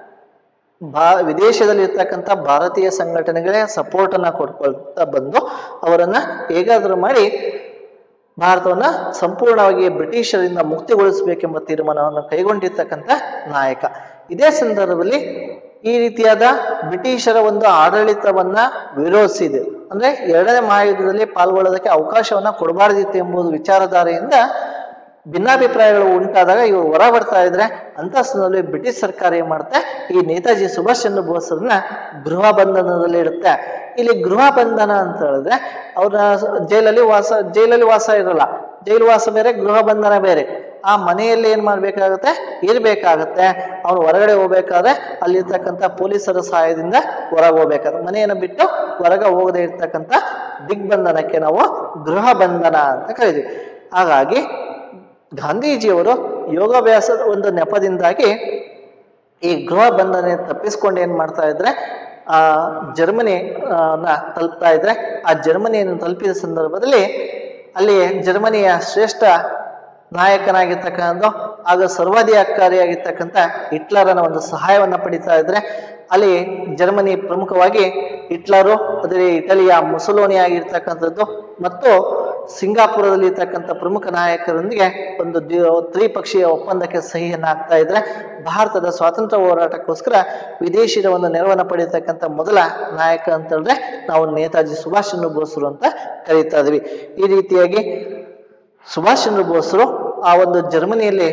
ವಿದೇಶದಲ್ಲಿ ಇರ್ತಕ್ಕಂಥ ಭಾರತೀಯ ಸಂಘಟನೆಗಳೇ ಸಪೋರ್ಟ್ ಅನ್ನ ಕೊಡ್ಕೊಳ್ತಾ ಬಂದು ಅವರನ್ನ ಹೇಗಾದ್ರೂ ಮಾಡಿ ಭಾರತವನ್ನ ಸಂಪೂರ್ಣವಾಗಿ ಬ್ರಿಟಿಷರಿಂದ ಮುಕ್ತಿಗೊಳಿಸಬೇಕೆಂಬ ತೀರ್ಮಾನವನ್ನು ಕೈಗೊಂಡಿರ್ತಕ್ಕಂಥ ನಾಯಕ. ಇದೇ ಸಂದರ್ಭದಲ್ಲಿ ಈ ರೀತಿಯಾದ ಬ್ರಿಟಿಷರ ಒಂದು ಆಡಳಿತವನ್ನ ವಿರೋಧಿಸಿದೆ. ಅಂದ್ರೆ 2ನೇ ಮಹಾಯುದ್ಧದಲ್ಲಿ ಪಾಲ್ಗೊಳ್ಳೋದಕ್ಕೆ ಅವಕಾಶವನ್ನ ಕೊಡಬಾರ್ದಿತ್ತು ಎಂಬುದು ವಿಚಾರಧಾರೆಯಿಂದ ಭಿನ್ನಾಭಿಪ್ರಾಯಗಳು ಉಂಟಾದಾಗ ಇವರು ಹೊರ ಬರ್ತಾ ಇದ್ರೆ ಅಂತ ಸಂದರ್ಭದಲ್ಲಿ ಬ್ರಿಟಿಷ್ ಸರ್ಕಾರ ಏನ್ ಮಾಡುತ್ತೆ, ಈ ನೇತಾಜಿ ಸುಭಾಷ್ ಚಂದ್ರ ಬೋಸ್ರನ್ನ ಗೃಹ ಬಂಧನದಲ್ಲಿ ಇಡುತ್ತೆ. ಇಲ್ಲಿ ಗೃಹ ಬಂಧನ ಅಂತ ಹೇಳಿದ್ರೆ ಅವ್ರನ್ನ ಜೈಲಲ್ಲಿ ವಾಸ ಇರಲ್ಲ. ಜೈಲು ವಾಸ ಬೇರೆ, ಗೃಹ ಬಂಧನ ಬೇರೆ. ಆ ಮನೆಯಲ್ಲಿ ಏನ್ ಮಾಡ್ಬೇಕಾಗತ್ತೆ, ಇರ್ಬೇಕಾಗತ್ತೆ. ಅವ್ರು ಹೊರಗಡೆ ಹೋಗ್ಬೇಕಾದ್ರೆ ಅಲ್ಲಿರ್ತಕ್ಕಂಥ ಪೊಲೀಸರ ಸಹಾಯದಿಂದ ಹೊರಗೆ ಹೋಗ್ಬೇಕಾದ್ರೆ, ಮನೆಯನ್ನು ಬಿಟ್ಟು ಹೊರಗೆ ಹೋಗದೆ ಇರ್ತಕ್ಕಂಥ ದಿಗ್ಬಂಧನಕ್ಕೆ ನಾವು ಗೃಹ ಬಂಧನ ಅಂತ ಕರೀತೀವಿ. ಹಾಗಾಗಿ ಗಾಂಧೀಜಿಯವರು ಯೋಗಾಭ್ಯಾಸದ ಒಂದು ನೆಪದಿಂದಾಗಿ ಈ ಗೃಹ ಬಂಧನ ತಪ್ಪಿಸ್ಕೊಂಡು ಏನ್ ಮಾಡ್ತಾ ಇದ್ರೆ ಜರ್ಮನಿ ತಲುಪ್ತಾ ಇದ್ರೆ, ಆ ಜರ್ಮನಿಯನ್ನು ತಲುಪಿದ ಸಂದರ್ಭದಲ್ಲಿ ಅಲ್ಲಿ ಜರ್ಮನಿಯ ಶ್ರೇಷ್ಠ ನಾಯಕನಾಗಿರ್ತಕ್ಕಂಥ ಆಗ ಸರ್ವಾಧಿಕಾರಿಯಾಗಿರ್ತಕ್ಕಂಥ ಹಿಟ್ಲರನ ಒಂದು ಸಹಾಯವನ್ನ ಪಡಿತಾ ಇದ್ರೆ, ಅಲ್ಲಿ ಜರ್ಮನಿ ಪ್ರಮುಖವಾಗಿ ಹಿಟ್ಲರು, ಅದೇ ಇಟಲಿಯ ಮುಸೋಲಿನಿ ಆಗಿರ್ತಕ್ಕಂಥದ್ದು ಮತ್ತು ಸಿಂಗಾಪುರದಲ್ಲಿ ಇರ್ತಕ್ಕಂಥ ಪ್ರಮುಖ ನಾಯಕರೊಂದಿಗೆ ಒಂದು ತ್ರಿಪಕ್ಷೀಯ ಒಪ್ಪಂದಕ್ಕೆ ಸಹಿಯನ್ನು ಆಗ್ತಾ ಇದ್ರೆ ಭಾರತದ ಸ್ವಾತಂತ್ರ್ಯ ಹೋರಾಟಕ್ಕೋಸ್ಕರ ವಿದೇಶಿಯ ಒಂದು ನೆರವನ್ನು ಪಡೆಯತಕ್ಕಂಥ ಮೊದಲ ನಾಯಕ ಅಂತ ಹೇಳಿದ್ರೆ ನಾವು ನೇತಾಜಿ ಸುಭಾಷ್ ಚಂದ್ರ ಬೋಸ್ರು ಅಂತ ಕರೀತಾ ಇದ್ವಿ. ಈ ರೀತಿಯಾಗಿ ಸುಭಾಷ್ ಚಂದ್ರ ಬೋಸ್ರು ಆ ಒಂದು ಜರ್ಮನಿಯಲ್ಲಿ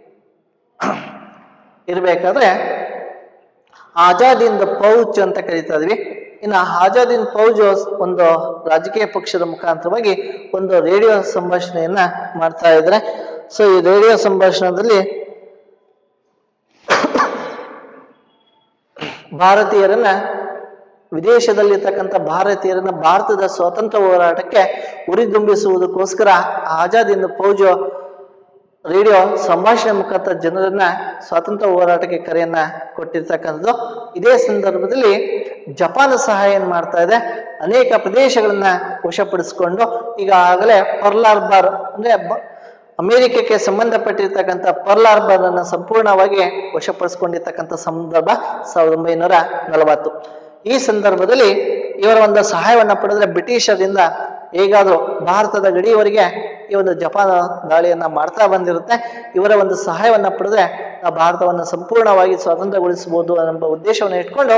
ಇರಬೇಕಾದ್ರೆ ಆಜಾದ್ ಹಿಂದ್ ಫೌಜ್ ಅಂತ ಕರೀತಾ ಇದ್ವಿ. ಇನ್ನು ಆಜಾದ್ ಹಿಂದ್ ಫೌಜ್ ಒಂದು ರಾಜಕೀಯ ಪಕ್ಷದ ಮುಖಾಂತರವಾಗಿ ಒಂದು ರೇಡಿಯೋ ಸಂಭಾಷಣೆಯನ್ನ ಮಾಡ್ತಾ ಇದ್ರೆ, ಸೊ ಈ ರೇಡಿಯೋ ಸಂಭಾಷಣೆಯಲ್ಲಿ ಭಾರತೀಯರನ್ನ ವಿದೇಶದಲ್ಲಿರ್ತಕ್ಕಂಥ ಭಾರತೀಯರನ್ನ ಭಾರತದ ಸ್ವಾತಂತ್ರ್ಯ ಹೋರಾಟಕ್ಕೆ ಉರಿದುಂಬಿಸುವುದಕ್ಕೋಸ್ಕರ ಆಜಾದ್ ಹಿಂದ್ ಫೌಜ್ ರೇಡಿಯೋ ಸಂಭಾಷಣೆ ಮುಖಾಂತರ ಜನರನ್ನ ಸ್ವಾತಂತ್ರ್ಯ ಹೋರಾಟಕ್ಕೆ ಕರೆಯನ್ನ ಕೊಟ್ಟಿರ್ತಕ್ಕಂಥದ್ದು. ಇದೇ ಸಂದರ್ಭದಲ್ಲಿ ಜಪಾನ್ ಸಹಾಯ ಏನ್ ಮಾಡ್ತಾ ಇದೆ, ಅನೇಕ ಪ್ರದೇಶಗಳನ್ನ ವಶಪಡಿಸಿಕೊಂಡು ಈಗಾಗಲೇ ಪರ್ಲ್ ಹಾರ್ಬರ್ ಅಂದ್ರೆ ಅಮೆರಿಕಕ್ಕೆ ಸಂಬಂಧಪಟ್ಟಿರ್ತಕ್ಕಂಥ ಪರ್ಲ್ ಹಾರ್ಬರ್ ಅನ್ನ ಸಂಪೂರ್ಣವಾಗಿ ವಶಪಡಿಸಿಕೊಂಡಿರ್ತಕ್ಕಂಥ ಸಂದರ್ಭ 1940. ಈ ಸಂದರ್ಭದಲ್ಲಿ ಇವರ ಒಂದು ಸಹಾಯವನ್ನ ಪಡೆದ್ರೆ ಬ್ರಿಟಿಷರಿಂದ ಹೇಗಾದ್ರೂ ಭಾರತದ ಗಡಿಯವರೆಗೆ ಈ ಒಂದು ಜಪಾನ್ ದಾಳಿಯನ್ನ ಮಾಡ್ತಾ ಬಂದಿರುತ್ತೆ. ಇವರ ಒಂದು ಸಹಾಯವನ್ನ ಪಡೆದ್ರೆ ನಾವು ಭಾರತವನ್ನು ಸಂಪೂರ್ಣವಾಗಿ ಸ್ವಾತಂತ್ರ್ಯಗೊಳಿಸಬಹುದು ಎಂಬ ಉದ್ದೇಶವನ್ನು ಇಟ್ಕೊಂಡು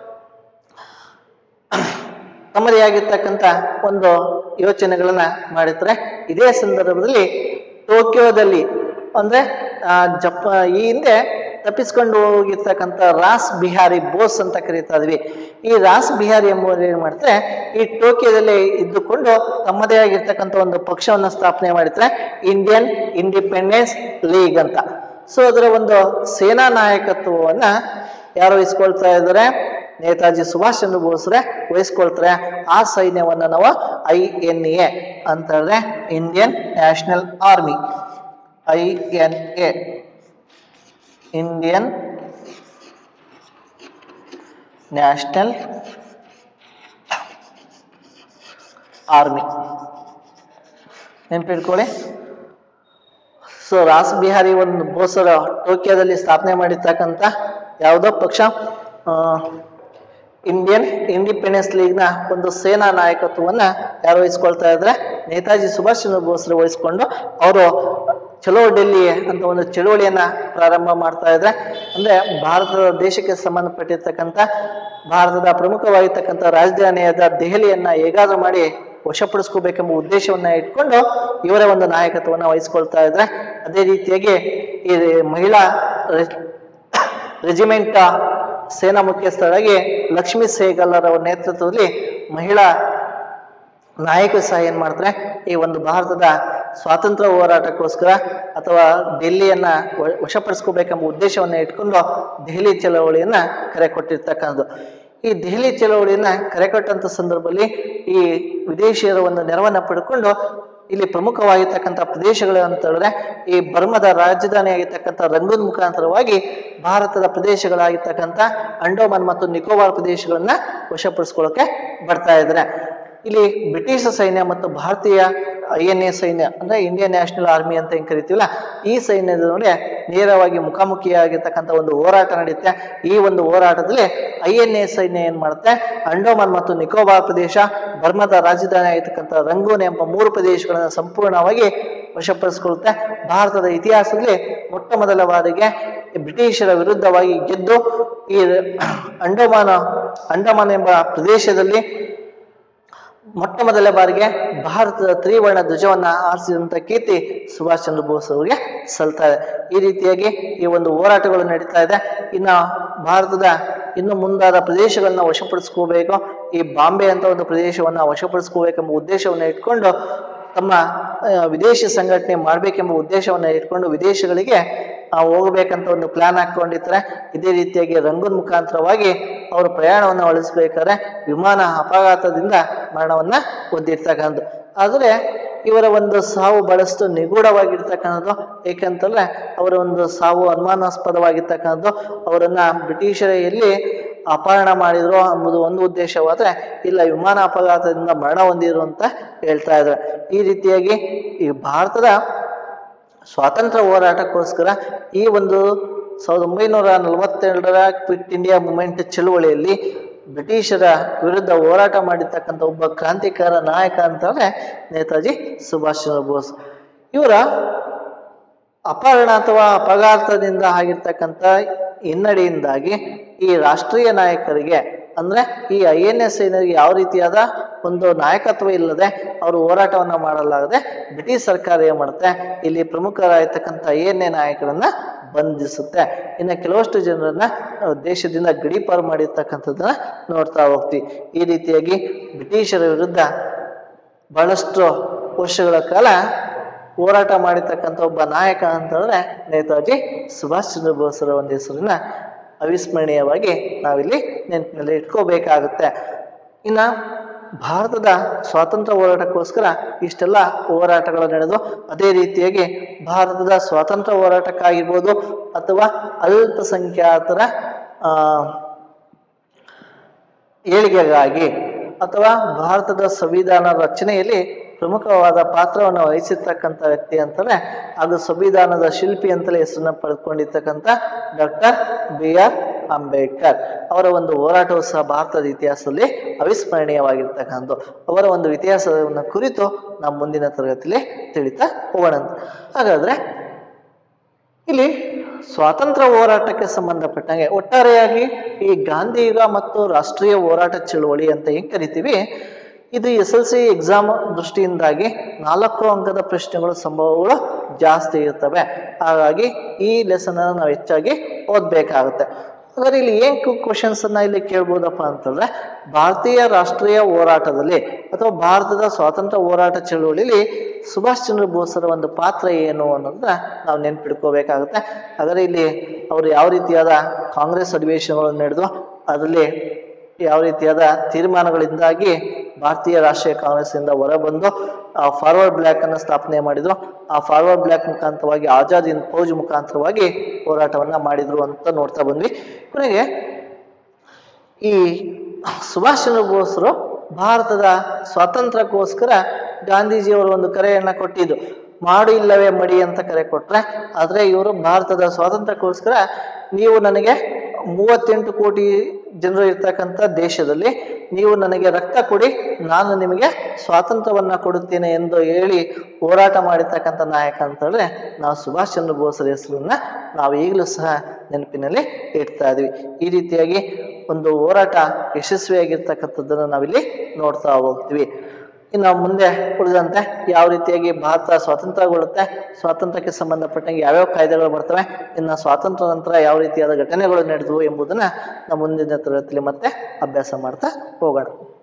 ತಮ್ಮದೇ ಆಗಿರ್ತಕ್ಕಂಥ ಒಂದು ಯೋಚನೆಗಳನ್ನ ಮಾಡಿರ್ತಾರೆ. ಇದೇ ಸಂದರ್ಭದಲ್ಲಿ ಟೋಕಿಯೋದಲ್ಲಿ ಅಂದ್ರೆ ಈ ಹಿಂದೆ ತಪ್ಪಿಸ್ಕೊಂಡು ಹೋಗಿರ್ತಕ್ಕಂಥ ರಾಸ್ ಬಿಹಾರಿ ಬೋಸ್ ಅಂತ ಕರೀತಾ ಇದ್ವಿ. ಈ ರಾಸ್ ಬಿಹಾರಿ ಎಂಬುವರು ಏನ್ ಮಾಡ್ತಾರೆ, ಈ ಟೋಕಿಯೋದಲ್ಲಿ ಇದ್ದುಕೊಂಡು ತಮ್ಮದೇ ಆಗಿರ್ತಕ್ಕಂಥ ಒಂದು ಪಕ್ಷವನ್ನು ಸ್ಥಾಪನೆ ಮಾಡಿದ್ರೆ ಇಂಡಿಯನ್ ಇಂಡಿಪೆಂಡೆನ್ಸ್ ಲೀಗ್ ಅಂತ. ಸೊ ಅದರ ಒಂದು ಸೇನಾ ನಾಯಕತ್ವವನ್ನ ಯಾರು ವಹಿಸ್ಕೊಳ್ತಾ ಇದ್ದಾರೆ, ನೇತಾಜಿ ಸುಭಾಷ್ ಚಂದ್ರ ಬೋಸ್ರೆ ವಹಿಸ್ಕೊಳ್ತಾರೆ. ಆ ಸೈನ್ಯವನ್ನ ನಾವು INA ಅಂತ ಹೇಳಿದ್ರೆ Indian national army, INA Indian national army ನೆನ್ಪಿಟ್ಕೊಳ್ಳಿ. ಸೊ ರಾಸ್ ಬಿಹಾರಿ ಒಂದು ಬೋಸರ ಟೋಕಿಯೋದಲ್ಲಿ ಸ್ಥಾಪನೆ ಮಾಡಿರ್ತಕ್ಕಂಥ ಯಾವುದೋ ಪಕ್ಷ ಇಂಡಿಯನ್ ಇಂಡಿಪೆಂಡೆನ್ಸ್ ಲೀಗ್ನ ಒಂದು ಸೇನಾ ನಾಯಕತ್ವವನ್ನ ಯಾರು ವಹಿಸ್ಕೊಳ್ತಾ ಇದ್ರೆ ನೇತಾಜಿ ಸುಭಾಷ್ ಚಂದ್ರ ಬೋಸ್ರು ವಹಿಸ್ಕೊಂಡು ಅವರು ಚಲೋ ಡೆಲ್ಲಿ ಅಂತ ಒಂದು ಚಳುವಳಿಯನ್ನ ಪ್ರಾರಂಭ ಮಾಡ್ತಾ ಇದ್ರೆ, ಅಂದ್ರೆ ಭಾರತದ ದೇಶಕ್ಕೆ ಸಂಬಂಧಪಟ್ಟಿರ್ತಕ್ಕಂಥ ಭಾರತದ ಪ್ರಮುಖವಾಗಿರ್ತಕ್ಕಂಥ ರಾಜಧಾನಿಯಾದ ದೆಹಲಿಯನ್ನ ಹೇಗಾದ್ರೂ ಮಾಡಿ ವಶಪಡಿಸ್ಕೋಬೇಕೆಂಬ ಉದ್ದೇಶವನ್ನ ಇಟ್ಕೊಂಡು ಇವರ ಒಂದು ನಾಯಕತ್ವವನ್ನು ವಹಿಸ್ಕೊಳ್ತಾ ಇದ್ರೆ. ಅದೇ ರೀತಿಯಾಗಿ ಈ ಮಹಿಳಾ ರೆಜಿಮೆಂಟ್ ಸೇನಾ ಮುಖ್ಯಸ್ಥರಾಗಿ ಲಕ್ಷ್ಮೀ ಸೆಹಗಲ್ ಅವರ ನೇತೃತ್ವದಲ್ಲಿ ಮಹಿಳಾ ನಾಯಕರು ಸಹ ಏನ್ ಮಾಡ್ತಾರೆ, ಈ ಒಂದು ಭಾರತದ ಸ್ವಾತಂತ್ರ್ಯ ಹೋರಾಟಕ್ಕೋಸ್ಕರ ಅಥವಾ ಡೆಲ್ಲಿಯನ್ನ ವಶಪಡಿಸ್ಕೋಬೇಕೆಂಬ ಉದ್ದೇಶವನ್ನ ಇಟ್ಕೊಂಡು ದೆಹಲಿ ಚಳವಳಿಯನ್ನ ಕರೆ ಕೊಟ್ಟಿರ್ತಕ್ಕಂಥದ್ದು. ಈ ದೆಹಲಿ ಚಳವಳಿಯನ್ನ ಕರೆ ಕೊಟ್ಟಂತ ಸಂದರ್ಭದಲ್ಲಿ ಈ ವಿದೇಶಿಯರ ಒಂದು ನೆರವನ್ನ ಪಡ್ಕೊಂಡು ಇಲ್ಲಿ ಪ್ರಮುಖವಾಗಿರ್ತಕ್ಕಂಥ ಪ್ರದೇಶಗಳು ಅಂತ ಹೇಳಿದ್ರೆ ಈ ಬರ್ಮದ ರಾಜಧಾನಿ ಆಗಿರ್ತಕ್ಕಂಥ ರಂಗೂನ್ ಮುಖಾಂತರವಾಗಿ ಭಾರತದ ಪ್ರದೇಶಗಳಾಗಿರ್ತಕ್ಕಂಥ ಅಂಡೋಮನ್ ಮತ್ತು ನಿಕೋಬಾರ್ ಪ್ರದೇಶಗಳನ್ನ ವಶಪಡಿಸ್ಕೊಳ್ಳೋಕೆ ಬರ್ತಾ ಇದ್ದಾರೆ. ಇಲ್ಲಿ ಬ್ರಿಟಿಷ್ ಸೈನ್ಯ ಮತ್ತು ಭಾರತೀಯ INA ಸೈನ್ಯ ಅಂದ್ರೆ ಇಂಡಿಯನ್ ನ್ಯಾಷನಲ್ ಆರ್ಮಿ ಅಂತ ಹೆಂಗ್ ಕರಿತೀವಲ್ಲ, ಈ ಸೈನ್ಯದ ನೋಡಿ ನೇರವಾಗಿ ಮುಖಾಮುಖಿಯಾಗಿರ್ತಕ್ಕಂಥ ಒಂದು ಹೋರಾಟ ನಡೆಯುತ್ತೆ. ಈ ಒಂದು ಹೋರಾಟದಲ್ಲಿ INA ಸೈನ್ಯ ಏನ್ ಮಾಡುತ್ತೆ, ಅಂಡೋಮನ್ ಮತ್ತು ನಿಕೋಬಾರ್ ಪ್ರದೇಶ, ಬರ್ಮದ ರಾಜಧಾನಿ ಆಗಿರ್ತಕ್ಕಂಥ ರಂಗೂನ್ ಎಂಬ 3 ಪ್ರದೇಶಗಳನ್ನು ಸಂಪೂರ್ಣವಾಗಿ ವಶಪಡಿಸಿಕೊಳ್ಳುತ್ತೆ. ಭಾರತದ ಇತಿಹಾಸದಲ್ಲಿ ಮೊಟ್ಟ ಮೊದಲ ಬಾರಿಗೆ ಬ್ರಿಟಿಷರ ವಿರುದ್ಧವಾಗಿ ಗೆದ್ದು ಈ ಅಂಡಮಾನ್ ಎಂಬ ಪ್ರದೇಶದಲ್ಲಿ ಮೊಟ್ಟ ಮೊದಲ ಬಾರಿಗೆ ಭಾರತದ ತ್ರಿವರ್ಣ ಧ್ವಜವನ್ನ ಆರಿಸಿದಂತ ಕೀರ್ತಿ ಸುಭಾಷ್ ಚಂದ್ರ ಬೋಸ್ ಅವರಿಗೆ ಸಲ್ತಾ ಇದೆ. ಈ ರೀತಿಯಾಗಿ ಈ ಒಂದು ಹೋರಾಟಗಳು ನಡೀತಾ ಇದೆ. ಇನ್ನು ಭಾರತದ ಇನ್ನು ಮುಂದಾದ ಪ್ರದೇಶಗಳನ್ನ ವಶಪಡಿಸ್ಕೋಬೇಕು, ಈ ಬಾಂಬೆ ಅಂತ ಒಂದು ಪ್ರದೇಶವನ್ನ ವಶಪಡಿಸ್ಕೋಬೇಕೆಂಬ ಉದ್ದೇಶವನ್ನ ಇಟ್ಕೊಂಡು ತಮ್ಮ ವಿದೇಶಿ ಸಂಘಟನೆ ಮಾಡ್ಬೇಕೆಂಬ ಉದ್ದೇಶವನ್ನ ಇಟ್ಕೊಂಡು ವಿದೇಶಗಳಿಗೆ ಹೋಗ್ಬೇಕಂತ ಒಂದು ಪ್ಲಾನ್ ಹಾಕೊಂಡಿರ್ತಾರೆ. ಇದೇ ರೀತಿಯಾಗಿ ರಂಗೂನ್ ಮುಖಾಂತರವಾಗಿ ಅವರು ಪ್ರಯಾಣವನ್ನು ಅಳಿಸ್ಬೇಕಾದ್ರೆ ವಿಮಾನ ಅಪಘಾತದಿಂದ ಮರಣವನ್ನ ಹೊಂದಿರ್ತಕ್ಕಂಥದ್ದು. ಆದರೆ ಇವರ ಒಂದು ಸಾವು ಬಹಳಷ್ಟು ನಿಗೂಢವಾಗಿರ್ತಕ್ಕಂಥದ್ದು. ಏಕೆಂತಂದ್ರೆ ಅವರ ಒಂದು ಸಾವು ಅನುಮಾನಾಸ್ಪದವಾಗಿರ್ತಕ್ಕಂಥದ್ದು. ಅವರನ್ನ ಬ್ರಿಟಿಷರ ಎಲ್ಲಿ ಅಪಹರಣ ಮಾಡಿದ್ರು ಎಂಬುದು ಒಂದು ಉದ್ದೇಶವಾದ್ರೆ ಇಲ್ಲ ವಿಮಾನ ಅಪಘಾತದಿಂದ ಮರಣ ಹೊಂದಿರು ಅಂತ ಹೇಳ್ತಾ ಇದ್ದಾರೆ. ಈ ರೀತಿಯಾಗಿ ಈ ಭಾರತದ ಸ್ವಾತಂತ್ರ್ಯ ಹೋರಾಟಕ್ಕೋಸ್ಕರ ಈ ಒಂದು 1942 ಕ್ವಿಟ್ ಇಂಡಿಯಾ ಮೂವ್ಮೆಂಟ್ ಚಳುವಳಿಯಲ್ಲಿ ಬ್ರಿಟಿಷರ ವಿರುದ್ಧ ಹೋರಾಟ ಮಾಡಿರ್ತಕ್ಕಂಥ ಒಬ್ಬ ಕ್ರಾಂತಿಕಾರ ನಾಯಕ ಅಂತಂದ್ರೆ ನೇತಾಜಿ ಸುಭಾಷ್ ಚಂದ್ರ ಬೋಸ್. ಇವರ ಅಪಹರಣ ಅಥವಾ ಅಪಘಾತದಿಂದ ಆಗಿರ್ತಕ್ಕಂಥ ಹಿನ್ನಡೆಯಿಂದಾಗಿ ಈ ರಾಷ್ಟ್ರೀಯ ನಾಯಕರಿಗೆ ಅಂದ್ರೆ ಈ INA ಸೈನಿಕರಿಗೆ ಯಾವ ರೀತಿಯಾದ ಒಂದು ನಾಯಕತ್ವ ಇಲ್ಲದೆ ಅವರು ಹೋರಾಟವನ್ನ ಮಾಡಲಾಗದೆ ಬ್ರಿಟಿಷ್ ಸರ್ಕಾರ ಏನ್ ಮಾಡುತ್ತೆ, ಇಲ್ಲಿ ಪ್ರಮುಖರಾಗಿರ್ತಕ್ಕಂಥ INA ನಾಯಕರನ್ನ ಬಂಧಿಸುತ್ತೆ. ಇನ್ನು ಕೆಲವಷ್ಟು ಜನರನ್ನ ದೇಶದಿಂದ ಗಡೀಪಾರು ಮಾಡಿರ್ತಕ್ಕಂಥದ್ದನ್ನ ನೋಡ್ತಾ ಹೋಗ್ತೀವಿ. ಈ ರೀತಿಯಾಗಿ ಬ್ರಿಟಿಷರ ವಿರುದ್ಧ ಬಹಳಷ್ಟು ವರ್ಷಗಳ ಕಾಲ ಹೋರಾಟ ಮಾಡಿರ್ತಕ್ಕಂಥ ಒಬ್ಬ ನಾಯಕ ಅಂತಂದ್ರೆ ನೇತಾಜಿ ಸುಭಾಷ್ ಚಂದ್ರ ಬೋಸ್ರ ಒಂದು ಹೆಸರನ್ನ ಅವಿಸ್ಮರಣೀಯವಾಗಿ ನಾವಿಲ್ಲಿ ನೆನಪಿನಲ್ಲಿ ಇಟ್ಕೋಬೇಕಾಗುತ್ತೆ. ಇನ್ನು ಭಾರತದ ಸ್ವಾತಂತ್ರ್ಯ ಹೋರಾಟಕ್ಕೋಸ್ಕರ ಇಷ್ಟೆಲ್ಲ ಹೋರಾಟಗಳು ನಡೆದು, ಅದೇ ರೀತಿಯಾಗಿ ಭಾರತದ ಸ್ವಾತಂತ್ರ್ಯ ಹೋರಾಟಕ್ಕಾಗಿರ್ಬೋದು ಅಥವಾ ಅಲ್ಪಸಂಖ್ಯಾತರ ಏಳಿಗೆಗಾಗಿ ಅಥವಾ ಭಾರತದ ಸಂವಿಧಾನ ರಚನೆಯಲ್ಲಿ ಪ್ರಮುಖವಾದ ಪಾತ್ರವನ್ನು ವಹಿಸಿರ್ತಕ್ಕಂಥ ವ್ಯಕ್ತಿ ಅಂತಲೇ ಹಾಗೂ ಸಂವಿಧಾನದ ಶಿಲ್ಪಿ ಅಂತಲೇ ಹೆಸರನ್ನ ಪಡೆದುಕೊಂಡಿರ್ತಕ್ಕಂಥ ಡಾಕ್ಟರ್ BR ಅಂಬೇಡ್ಕರ್ ಅವರ ಒಂದು ಹೋರಾಟವು ಸಹ ಭಾರತದ ಇತಿಹಾಸದಲ್ಲಿ ಅವಿಸ್ಮರಣೀಯವಾಗಿರ್ತಕ್ಕಂಥ ಅವರ ಒಂದು ಇತಿಹಾಸವನ್ನು ಕುರಿತು ನಾವು ಮುಂದಿನ ತರಗತಿಯಲ್ಲಿ ತಿಳಿತಾ ಹೋಗೋಣ. ಹಾಗಾದ್ರೆ ಇಲ್ಲಿ ಸ್ವಾತಂತ್ರ್ಯ ಹೋರಾಟಕ್ಕೆ ಸಂಬಂಧಪಟ್ಟಂಗೆ ಒಟ್ಟಾರೆಯಾಗಿ ಈ ಗಾಂಧಿಯುಗ ಮತ್ತು ರಾಷ್ಟ್ರೀಯ ಹೋರಾಟ ಚಳುವಳಿ ಅಂತ ಹೆಂಗ್ ಕರಿತೀವಿ, ಇದು SSLC ಎಕ್ಸಾಮ್ ದೃಷ್ಟಿಯಿಂದಾಗಿ 4 ಅಂಕದ ಪ್ರಶ್ನೆಗಳು ಸಂಭವಗಳು ಜಾಸ್ತಿ ಇರ್ತವೆ. ಹಾಗಾಗಿ ಈ ಲೆಸನ್ ಅನ್ನು ನಾವು ಹೆಚ್ಚಾಗಿ ಓದ್ಬೇಕಾಗುತ್ತೆ. ಹಾಗಾದ್ರೆ ಇಲ್ಲಿ ಏನ್ ಕ್ವಶನ್ಸ್ ಅನ್ನ ಇಲ್ಲಿ ಕೇಳ್ಬೋದಪ್ಪ ಅಂತಂದ್ರೆ, ಭಾರತೀಯ ರಾಷ್ಟ್ರೀಯ ಹೋರಾಟದಲ್ಲಿ ಅಥವಾ ಭಾರತದ ಸ್ವಾತಂತ್ರ್ಯ ಹೋರಾಟ ಚಳುವಳಿಯಲ್ಲಿ ಸುಭಾಷ್ ಚಂದ್ರ ಬೋಸರ ಒಂದು ಪಾತ್ರ ಏನು ಅನ್ನೋದನ್ನ ನಾವು ನೆನ್ಪಿಡ್ಕೋಬೇಕಾಗುತ್ತೆ. ಹಾಗಾದ್ರೆ ಇಲ್ಲಿ ಅವರು ಯಾವ ರೀತಿಯಾದ ಕಾಂಗ್ರೆಸ್ ಅಧಿವೇಶನಗಳು ನಡೆದು ಅದರಲ್ಲಿ ಯಾವ ರೀತಿಯಾದ ತೀರ್ಮಾನಗಳಿಂದಾಗಿ ಭಾರತೀಯ ರಾಷ್ಟ್ರೀಯ ಕಾಂಗ್ರೆಸ್ ಇಂದ ಹೊರಬಂದು ಫಾರ್ವರ್ಡ್ ಬ್ಲಾಕ್ ಅನ್ನು ಸ್ಥಾಪನೆ ಮಾಡಿದ್ರು. ಆ ಫಾರ್ವರ್ಡ್ ಬ್ಲಾಕ್ ಮುಖಾಂತರವಾಗಿ ಆಜಾದ್ ಹಿಂದ್ ಫೌಜ್ ಮುಖಾಂತರವಾಗಿ ಹೋರಾಟವನ್ನ ಮಾಡಿದ್ರು ಅಂತ ನೋಡ್ತಾ ಬಂದ್ವಿ. ಕೊನೆಗೆ ಈ ಸುಭಾಷ್ ಚಂದ್ರ ಬೋಸರು ಭಾರತದ ಸ್ವಾತಂತ್ರ್ಯಕ್ಕೋಸ್ಕರ ಗಾಂಧೀಜಿಯವರು ಒಂದು ಕರೆಯನ್ನ ಕೊಟ್ಟಿದ್ದು, ಮಾಡು ಇಲ್ಲವೇ ಮಡಿ ಅಂತ ಕರೆ ಕೊಟ್ರೆ, ಆದ್ರೆ ಇವರು ಭಾರತದ ಸ್ವಾತಂತ್ರ್ಯಕ್ಕೋಸ್ಕರ ನೀವು ನನಗೆ 38 ಕೋಟಿ ಜನರು ಇರ್ತಕ್ಕಂಥ ದೇಶದಲ್ಲಿ ನೀವು ನನಗೆ ರಕ್ತ ಕೊಡಿ, ನಾನು ನಿಮಗೆ ಸ್ವಾತಂತ್ರ್ಯವನ್ನ ಕೊಡುತ್ತೇನೆ ಎಂದು ಹೇಳಿ ಹೋರಾಟ ಮಾಡಿರ್ತಕ್ಕಂಥ ನಾಯಕ ಅಂತಂದ್ರೆ ನಾವು ಸುಭಾಷ್ ಚಂದ್ರ ಬೋಸರ ಹೆಸರನ್ನ ನಾವು ಈಗಲೂ ಸಹ ನೆನಪಿನಲ್ಲಿ ಇಡ್ತಾ ಇದೀವಿ. ಈ ರೀತಿಯಾಗಿ ಒಂದು ಹೋರಾಟ ಯಶಸ್ವಿಯಾಗಿರ್ತಕ್ಕಂಥದ್ದನ್ನು ನಾವಿಲ್ಲಿ ನೋಡ್ತಾ ಹೋಗ್ತೀವಿ. ಇನ್ನು ಮುಂದೆ ಉಳಿದಂತೆ ಯಾವ ರೀತಿಯಾಗಿ ಭಾರತ ಸ್ವಾತಂತ್ರ್ಯಗೊಳ್ಳುತ್ತೆ, ಸ್ವಾತಂತ್ರ್ಯಕ್ಕೆ ಸಂಬಂಧಪಟ್ಟಂಗೆ ಯಾವ್ಯಾವ ಕಾಯ್ದೆಗಳು ಬರ್ತವೆ, ಇನ್ನು ಸ್ವಾತಂತ್ರ್ಯ ನಂತರ ಯಾವ ರೀತಿಯಾದ ಘಟನೆಗಳು ನಡೆದವು ಎಂಬುದನ್ನ ನಾವು ಮುಂದಿನ ತರಗತಿಯಲ್ಲಿ ಮತ್ತೆ ಅಭ್ಯಾಸ ಮಾಡ್ತಾ ಹೋಗೋಣ.